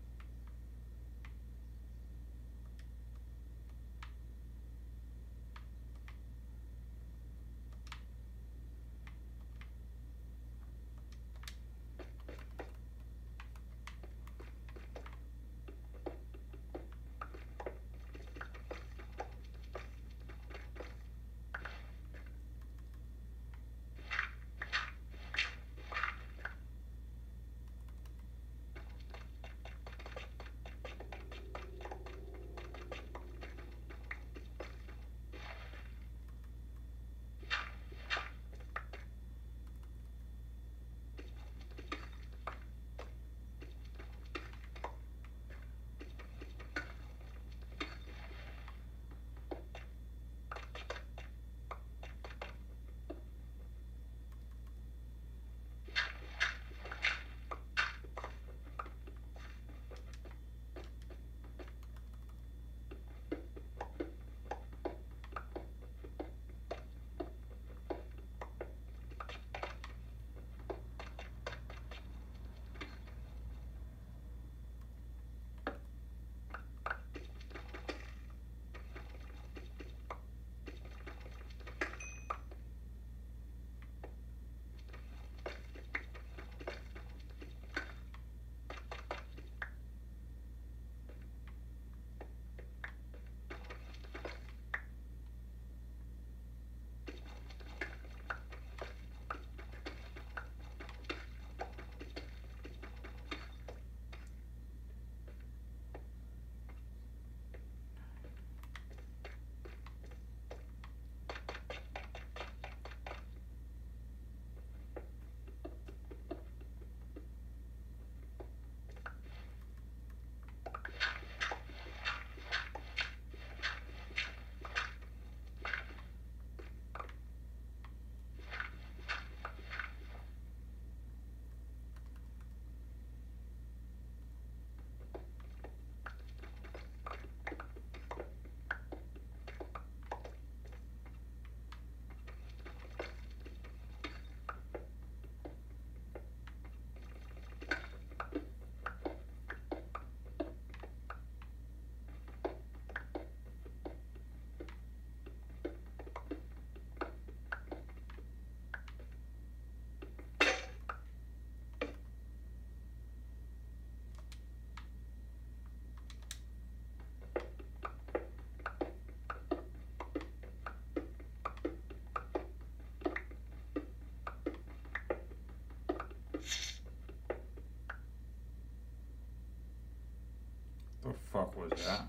The fuck was that?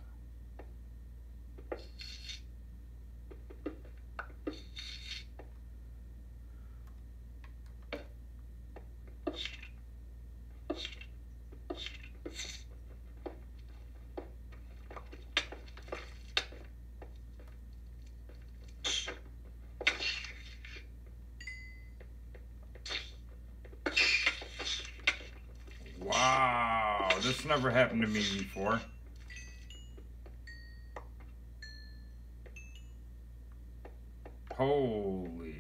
Wow, this never happened to me before. Holy.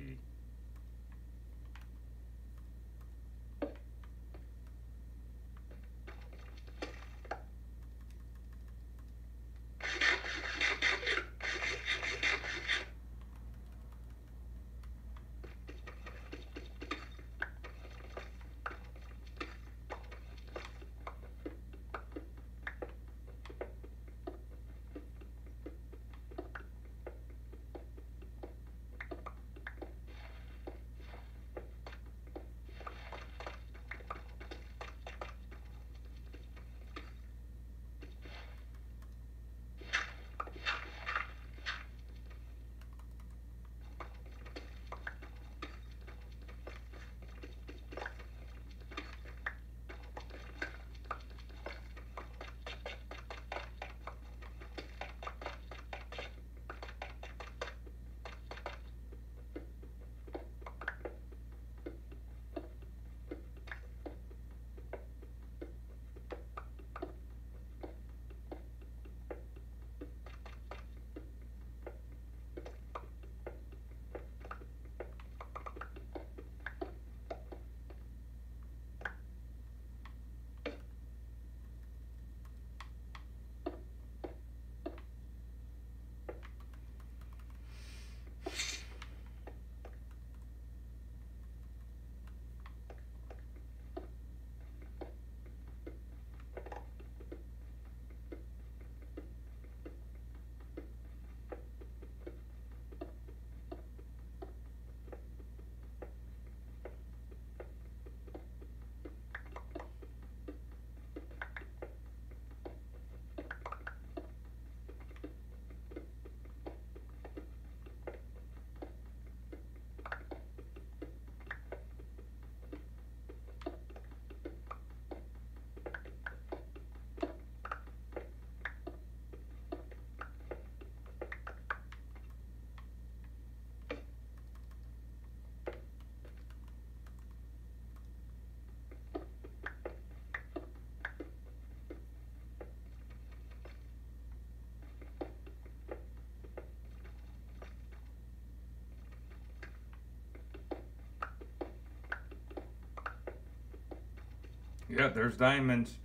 Yeah, there's diamonds.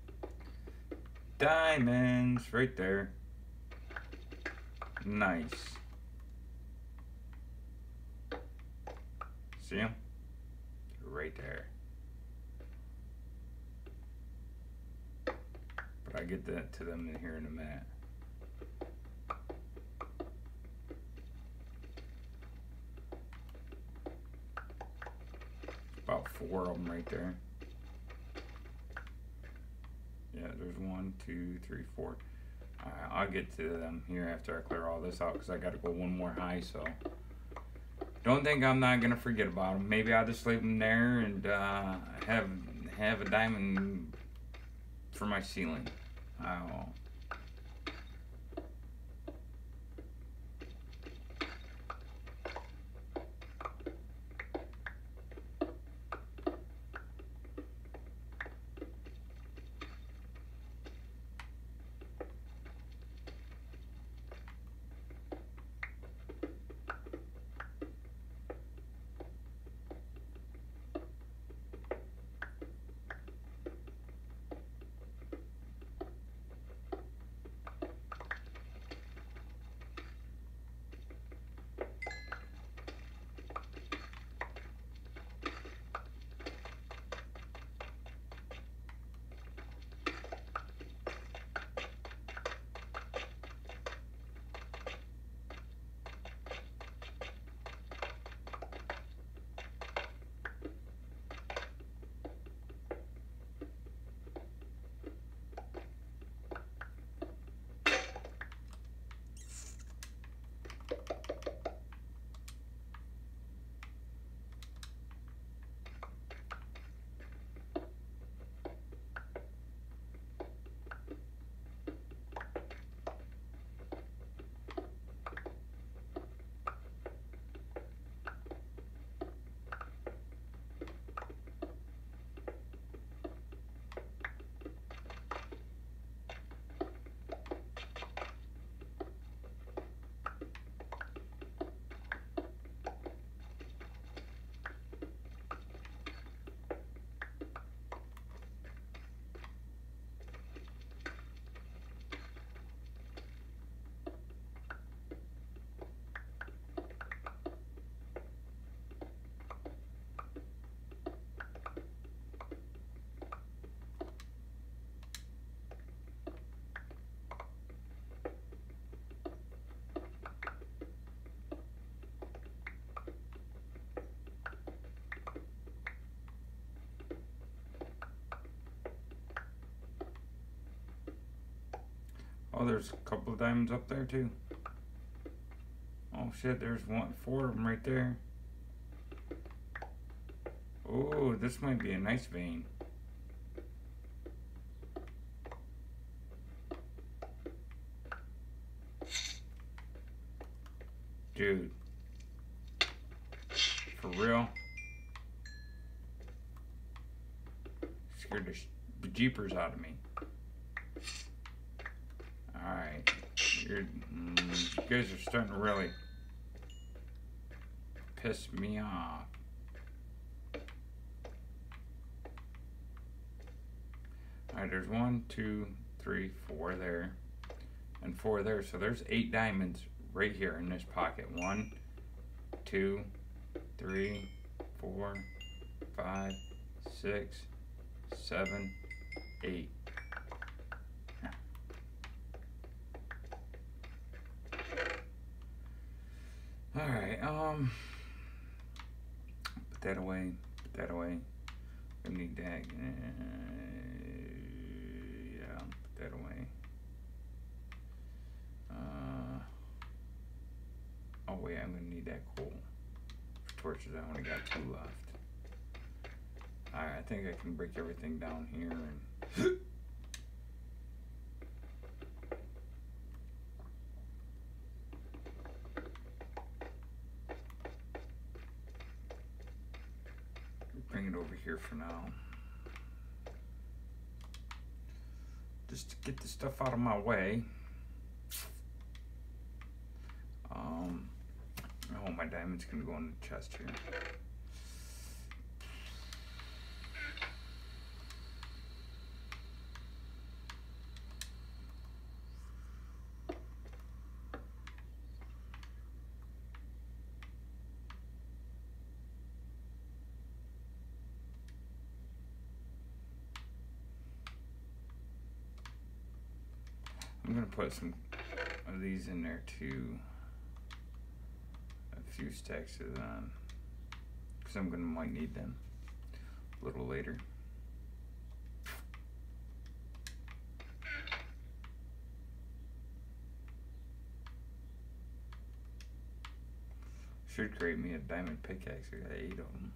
Diamonds right there. Nice. See them? Right there. But I get that to them in here in a minute. About four of them right there. Yeah, there's one, two, three, four. Alright, I'll get to them here after I clear all this out because I gotta go one more high, so. Don't think I'm not gonna forget about them. Maybe I'll just leave them there and uh, have have a diamond for my ceiling. I don't know. Oh, there's a couple of diamonds up there too. Oh shit, there's one, four of them right there. Oh, this might be a nice vein. Dude. For real? Scared the bejeepers out of me. Alright. You're, mm, you guys are starting to really piss me off. Alright, there's one, two, three, four there. And four there. So there's eight diamonds right here in this pocket. One, two, three, four, five, six, seven, eight. Alright, um, put that away, put that away. I need that. Uh, yeah, put that away. Uh, oh wait, I'm gonna need that coal. For torches, I only got two left. Alright, I think I can break everything down here and bring it over here for now. Just to get the stuff out of my way. Um, oh, my diamond's gonna go in the chest here. I'm gonna put some of these in there too. A few stacks of them, because I'm gonna might need them a little later. Should create me a diamond pickaxe. I got eight of them.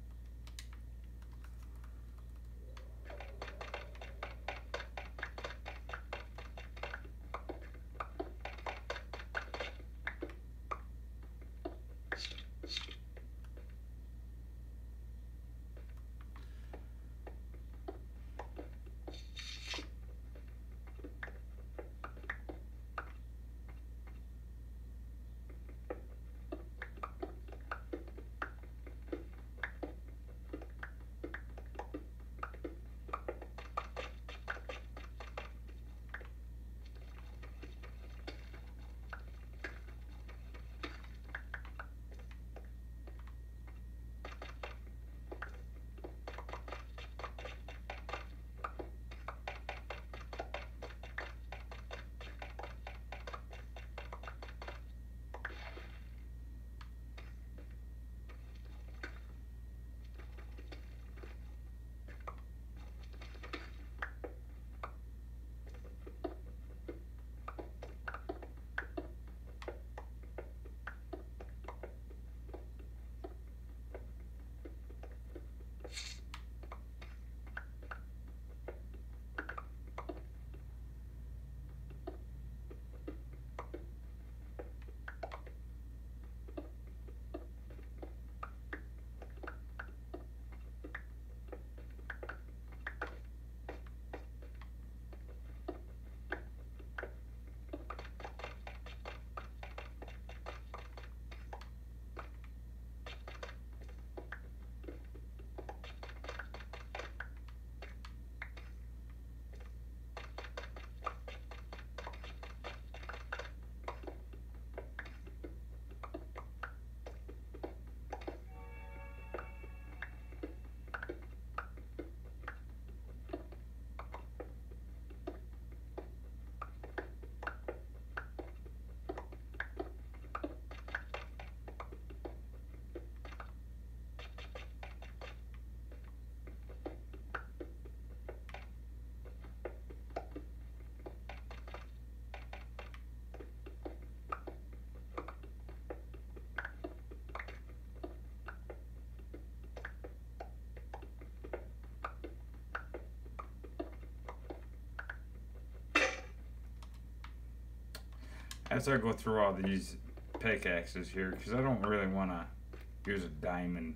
As I go through all these pickaxes here, because I don't really want to use a diamond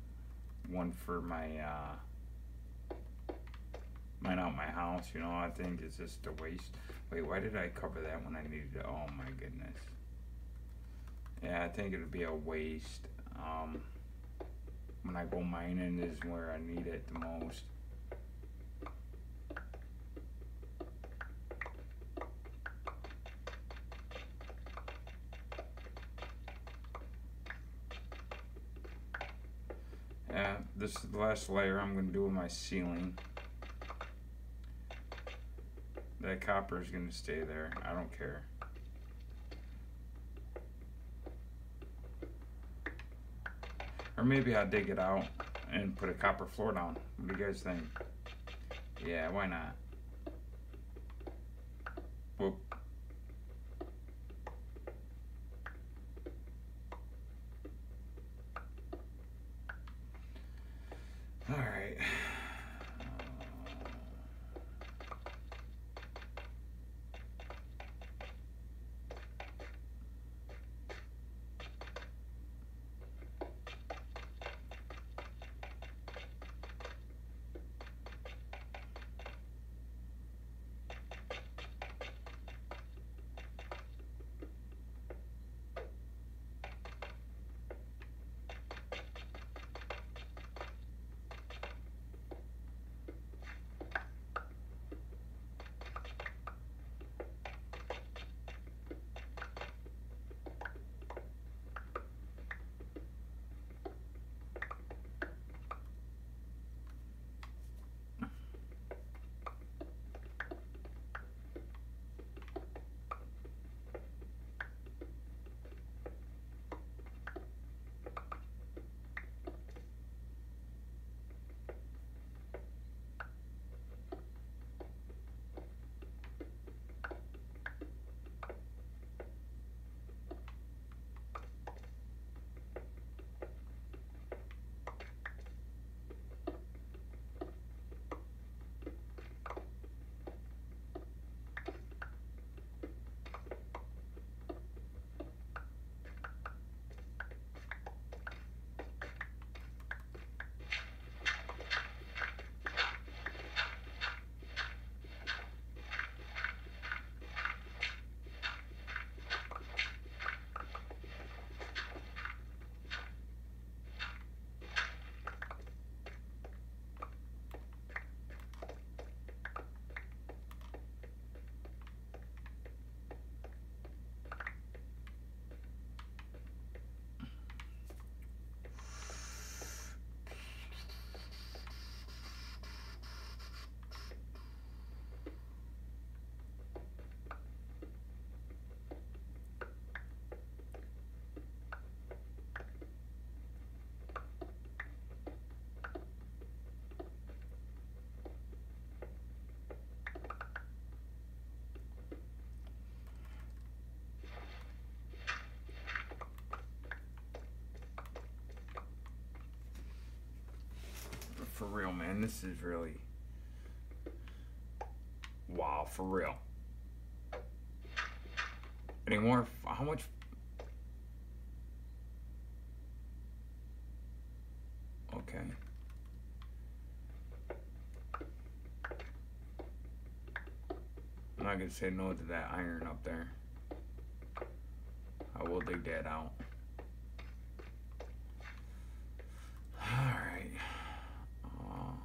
one for my uh, mine out my house, you know, I think it's just a waste. Wait, why did I cover that when I needed it? Oh my goodness. Yeah, I think it'd be a waste. Um, when I go mining is where I need it the most. Yeah, this is the last layer I'm going to do with my ceiling. That copper is going to stay there. I don't care. Or maybe I'll dig it out and put a copper floor down. What do you guys think? Yeah, why not? Whoop. All right. real, man. This is really... Wow, for real. Any more? How much? Okay. I'm not gonna say no to that iron up there. I will dig that out. Alright. Uh,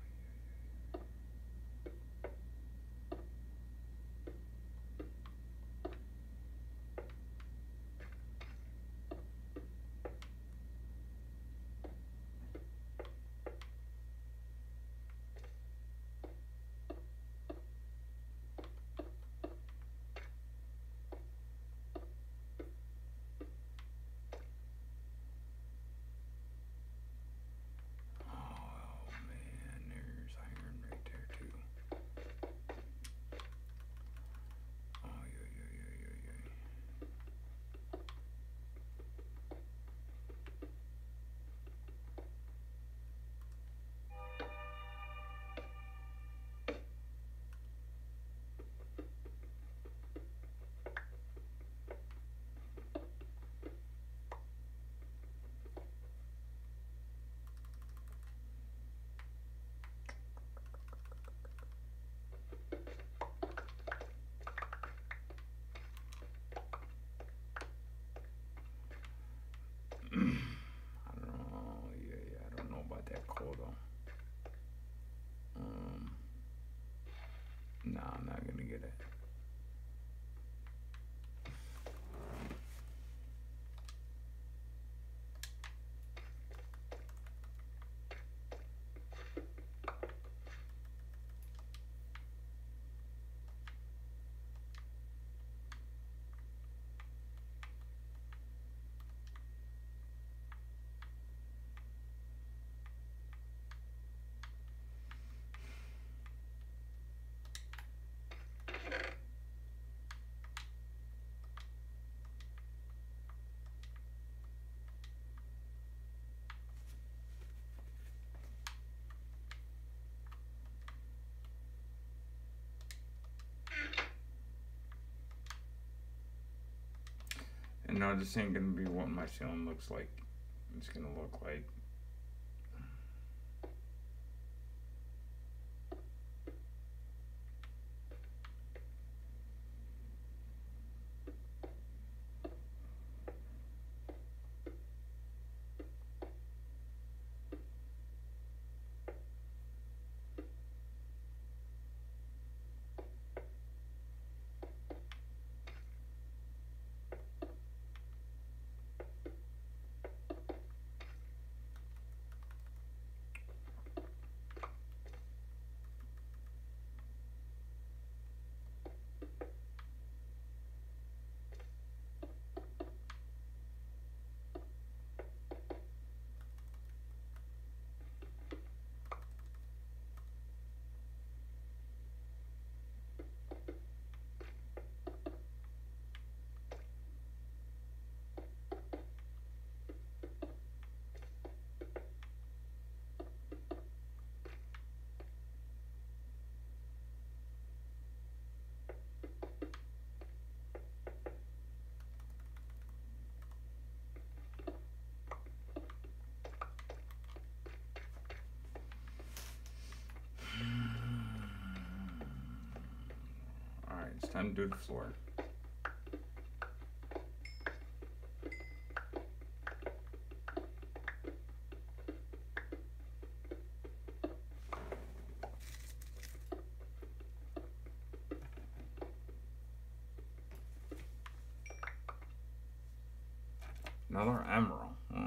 No, I'm not gonna get it. And no, this ain't gonna be what my ceiling looks like. It's gonna look like it's time to do the floor. Another emerald. Hmm.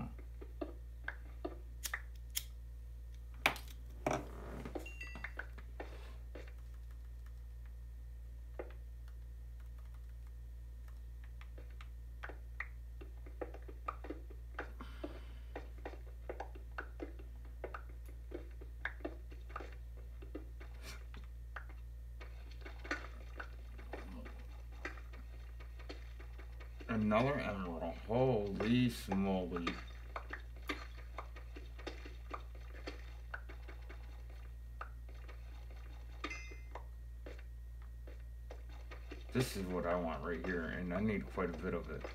Another emerald. Holy smoly. This is what I want right here, and I need quite a bit of it.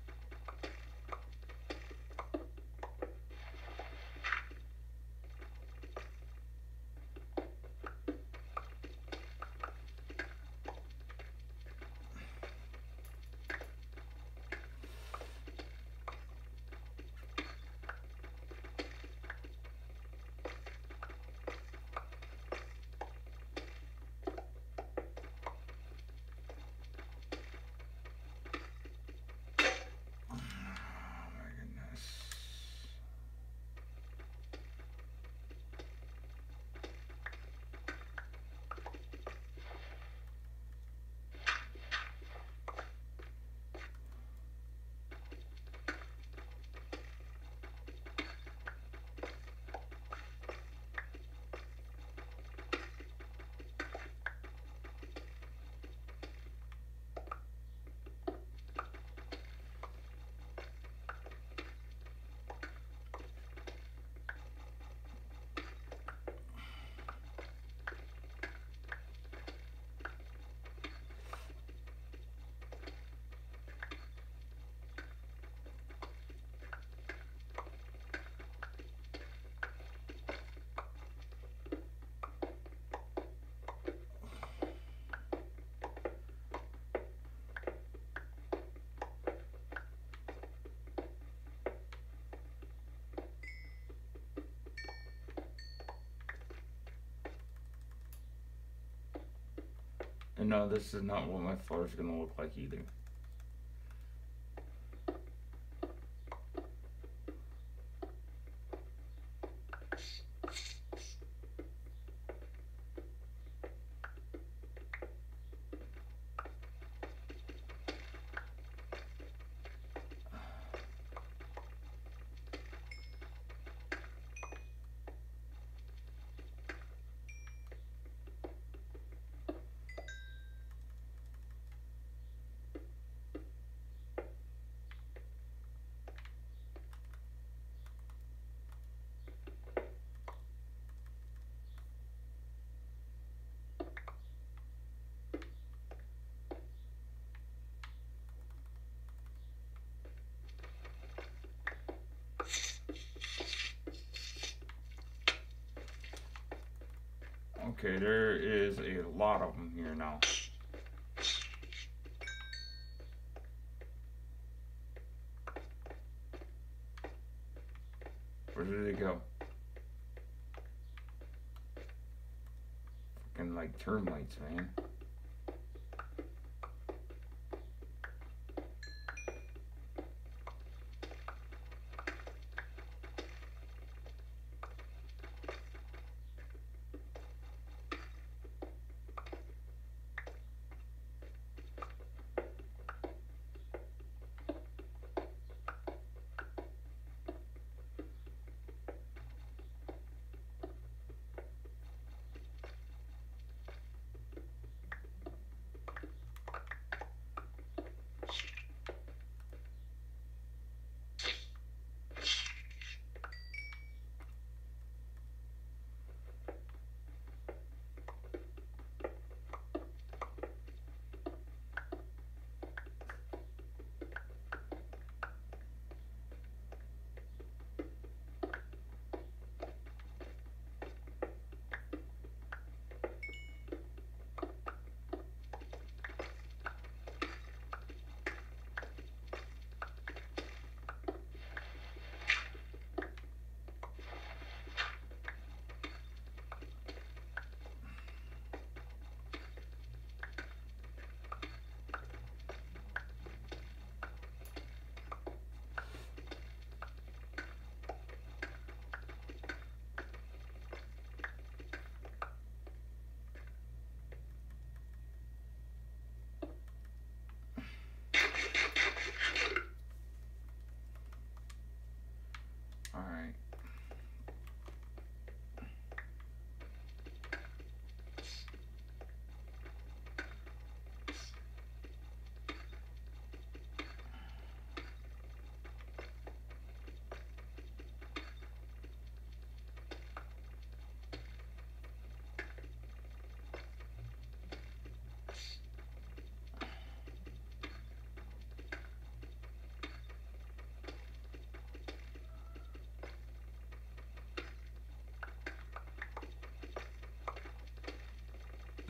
And no, this is not what my floor is going to look like either. Okay, there is a lot of them here now. Where did they go? Fucking like termites, man.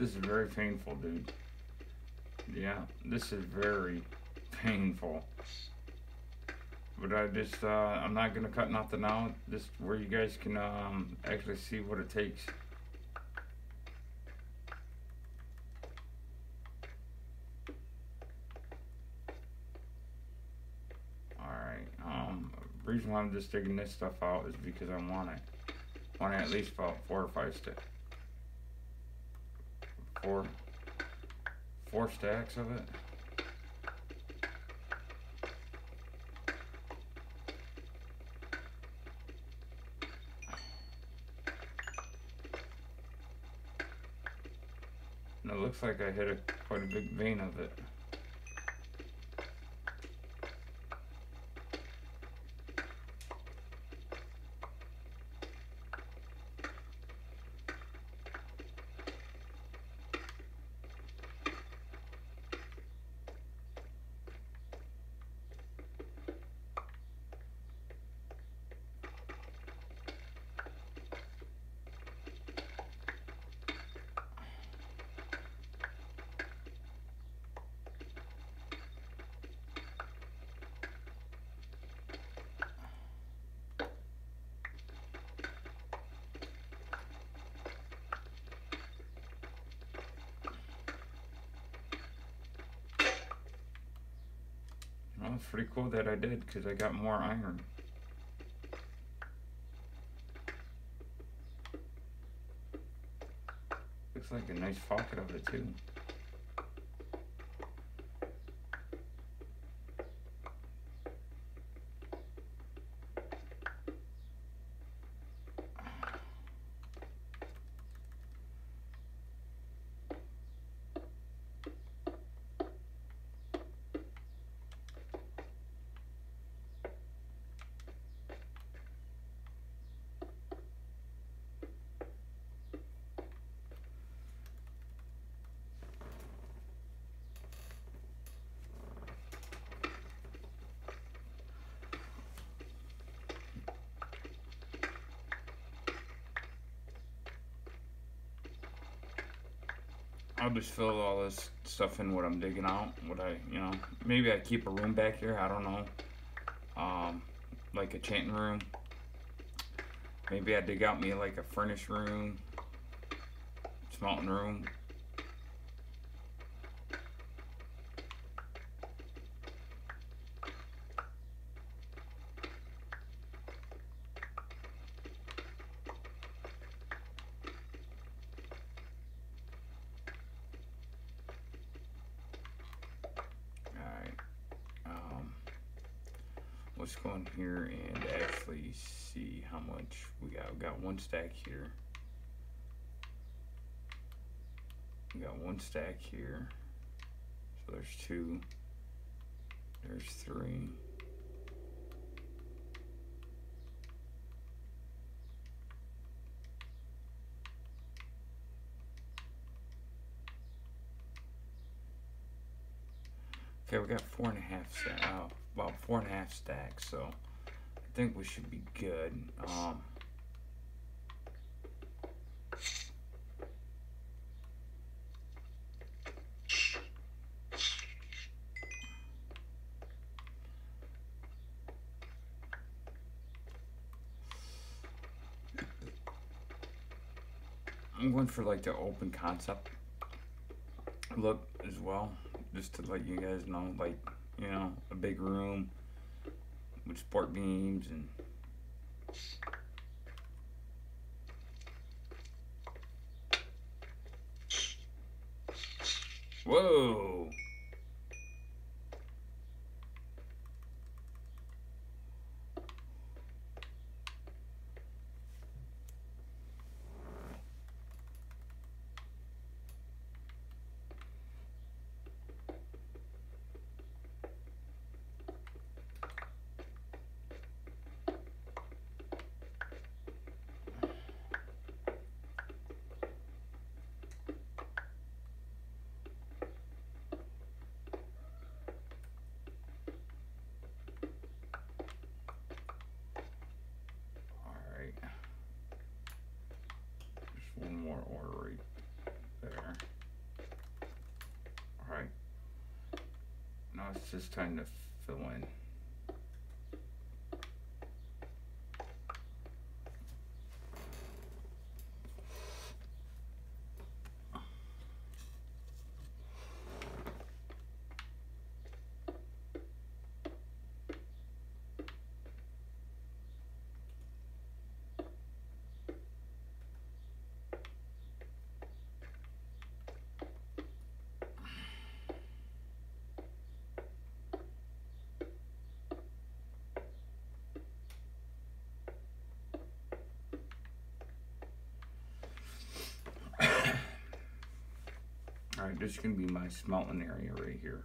This is very painful, dude. Yeah, this is very painful. But I just, uh, I'm not gonna cut nothing out. Just where you guys can um, actually see what it takes. Alright, um, the reason why I'm just digging this stuff out is because I want it. I want at least about four or five sticks. Four, four stacks of it. And it looks like I hit a quite a big vein of it. Well, it's pretty cool that I did, because I got more iron. Looks like a nice pocket of it too. I'll just fill all this stuff in what I'm digging out. What I, you know, maybe I keep a room back here. I don't know. Um, like a chanting room. Maybe I dig out me like a furnace room, smelting room. Let's go in here and actually see how much we got. We got one stack here. We got one stack here. So there's two. There's three. Okay, we got four and a half stack. Oh, about four and a half stacks, so I think we should be good. Um, I'm going for like the open concept look as well, just to let you guys know, like, you know, a big room with sport beams and whoa. it's just time to fill in. Alright, this is going to be my smelting area right here.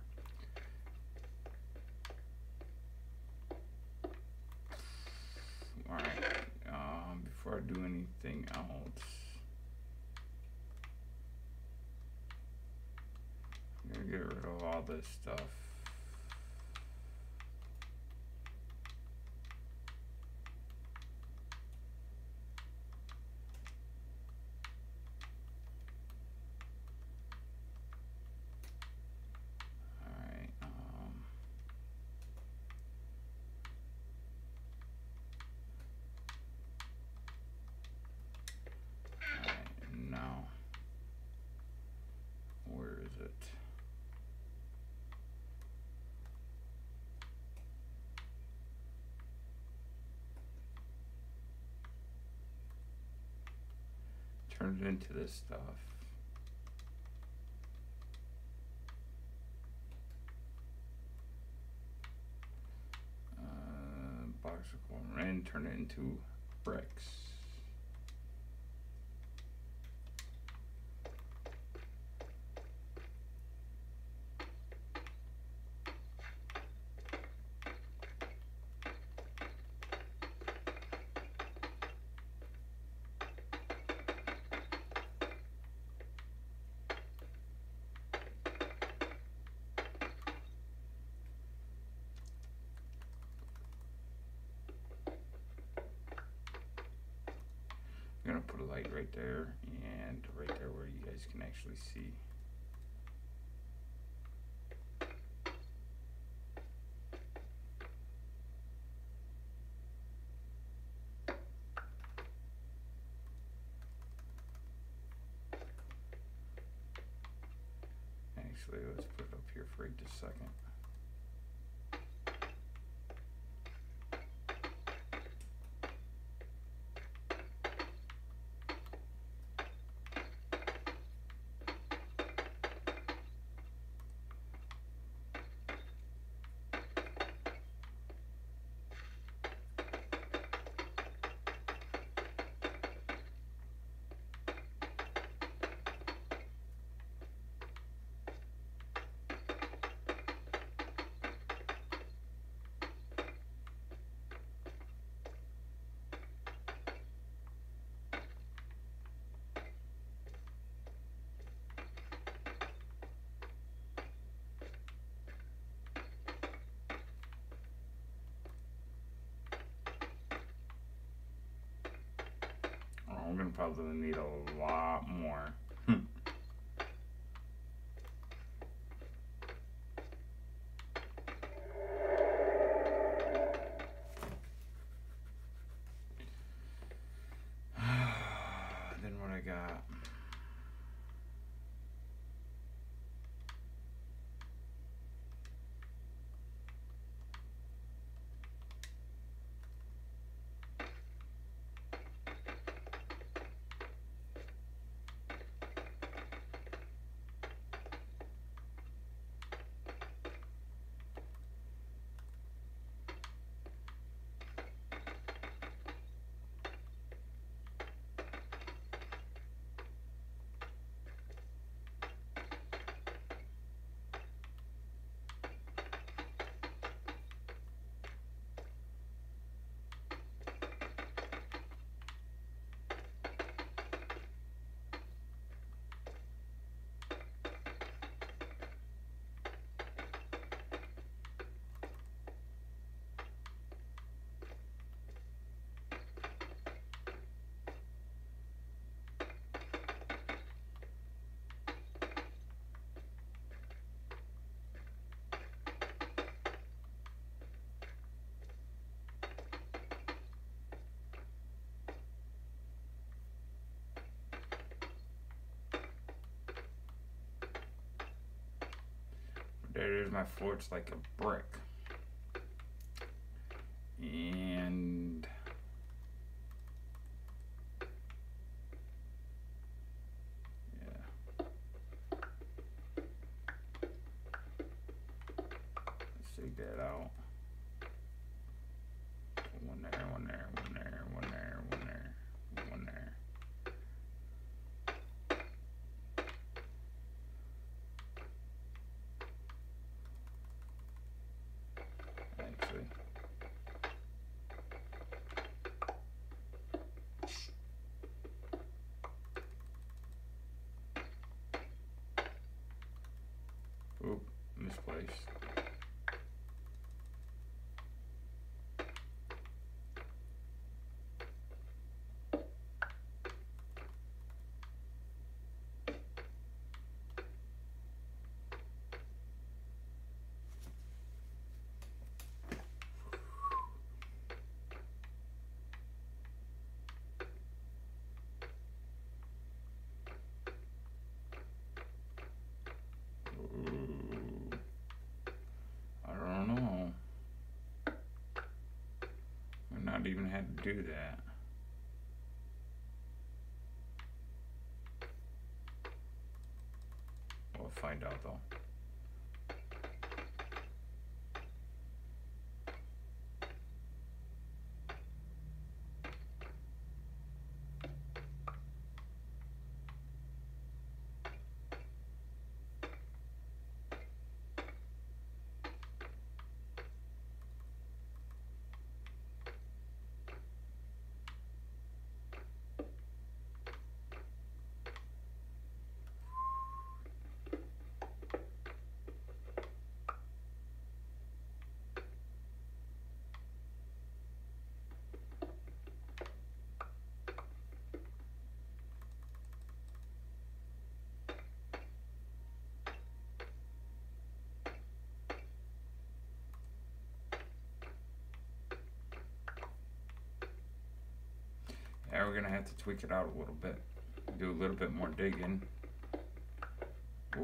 Alright, um, before I do anything else, I'm going to get rid of all this stuff. Turn it into this stuff. Uh, box of corn and turn it into bricks. I'm gonna put a light right there and right there where you guys can actually see. Actually, let's put it up here for just a second. I'm gonna probably need a lot more. Then what I got? there's my floor. It's like a brick. And yeah, let's take that out. One there, one there, one there, one there, one there, one there. Actually, oop, misplaced. Not even had to do that. We'll find out though. Now we're gonna have to tweak it out a little bit. Do a little bit more digging. Whoop.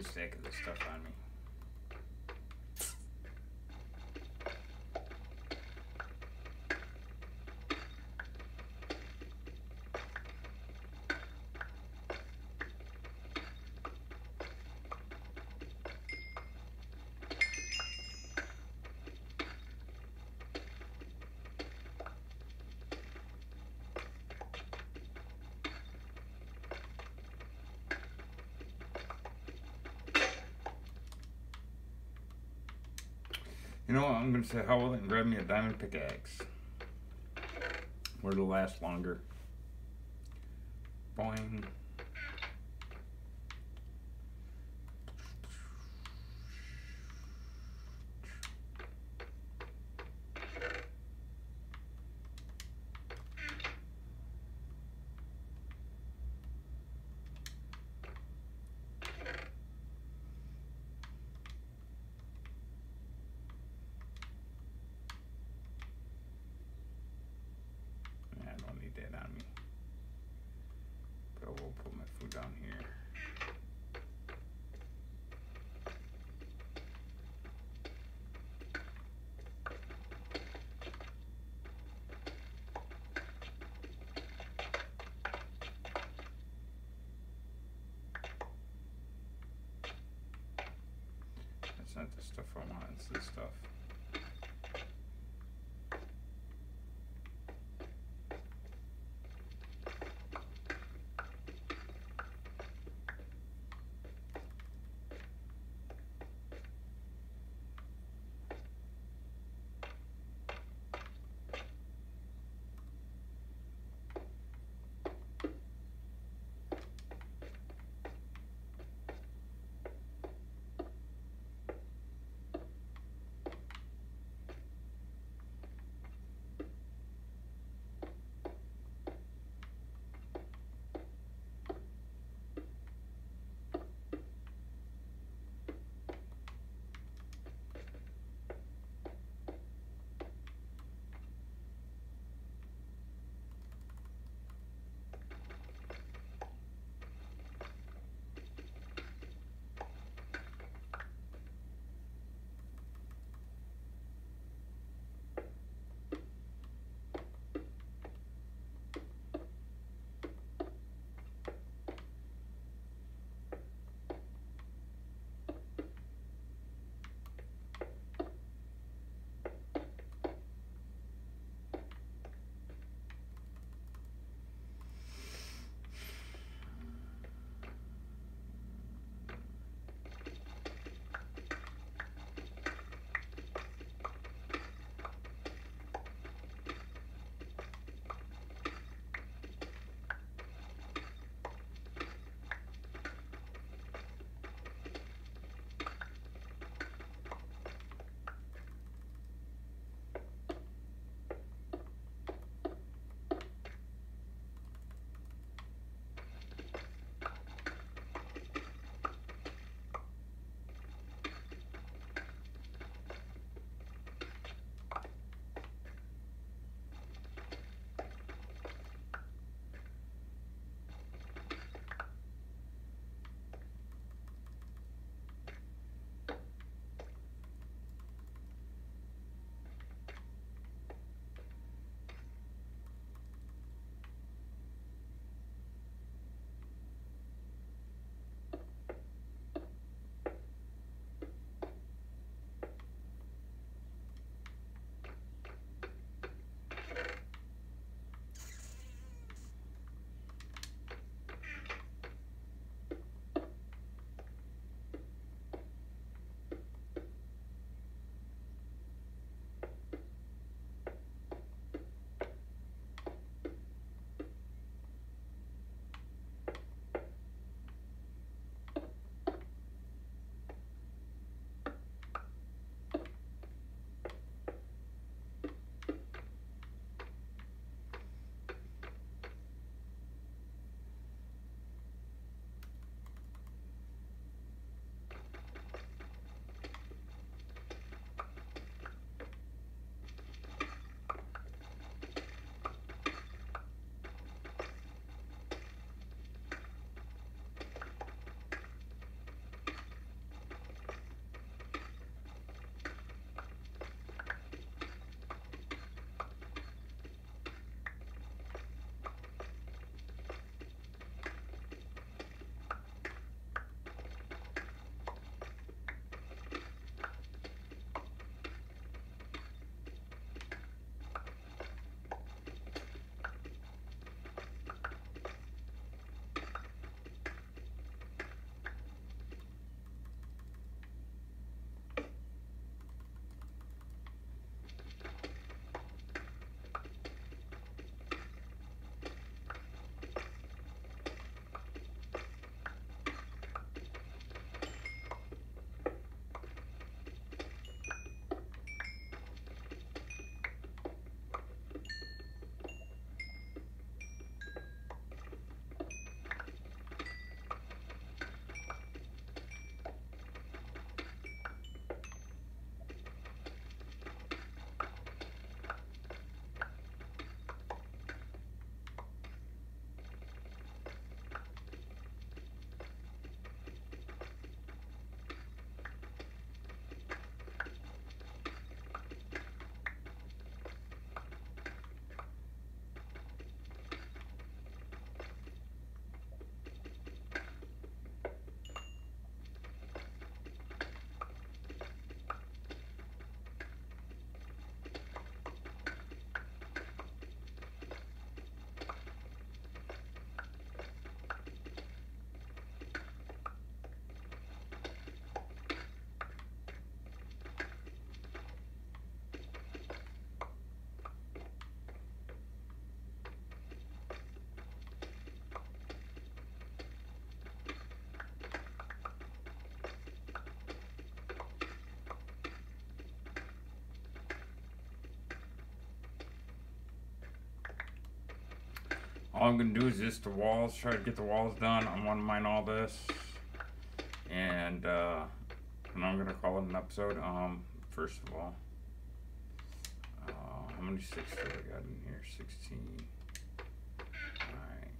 a stack of this stuff on me. You know what, I'm going to say, how will it and grab me a diamond pickaxe. Where it'll last longer. Boing. Down here. That's not the stuff I want, it's this stuff. all I'm gonna do is just the walls, try to get the walls done. I want to mine all this, and uh, and I'm gonna call it an episode. Um, first of all, uh, how many sticks do I got in here? sixteen. All right.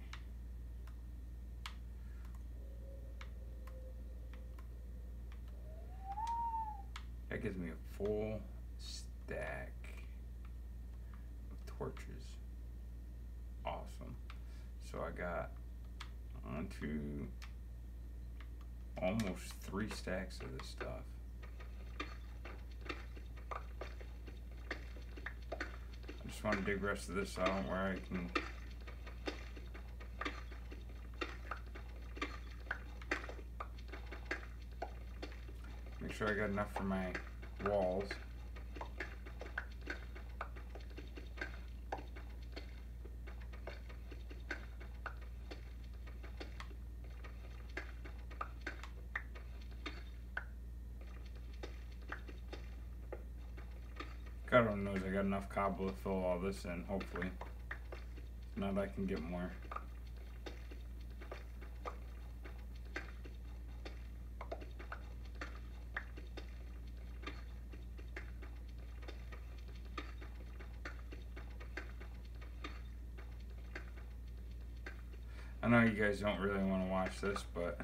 That gives me a full stack of torches. Awesome. So I got on to almost three stacks of this stuff. I just want to dig the rest of this out where I can make sure I got enough for my walls. God only knows I got enough cobble to fill all this in, hopefully. If not, I can get more. I know you guys don't really want to watch this, but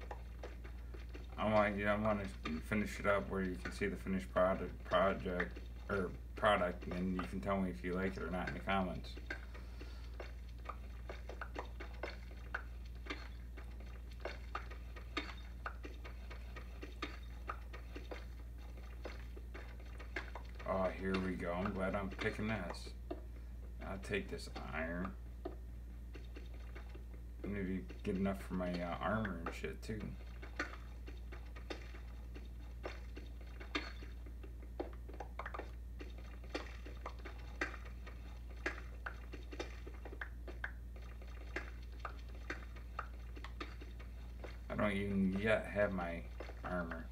I want you know, I want to finish it up where you can see the finished product, project or product, and you can tell me if you like it or not in the comments. Oh, here we go. I'm glad I'm picking this. I'll take this iron. I need to get enough for my uh, armor and shit too. I don't even yet have my armor.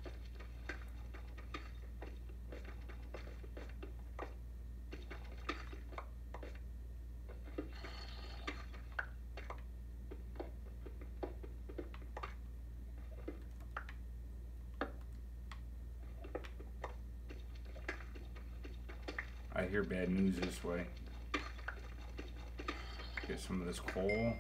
I hear bad news this way. Get some of this coal.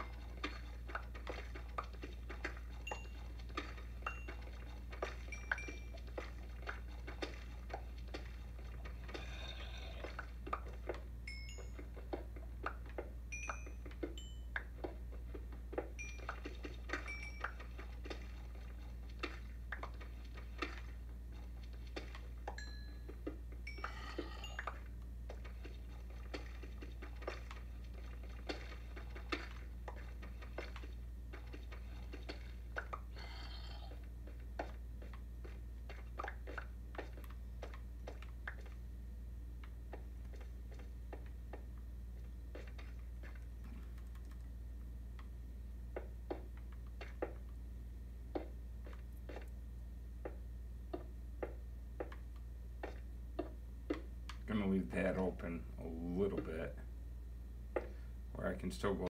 Gonna leave that open a little bit where I can still go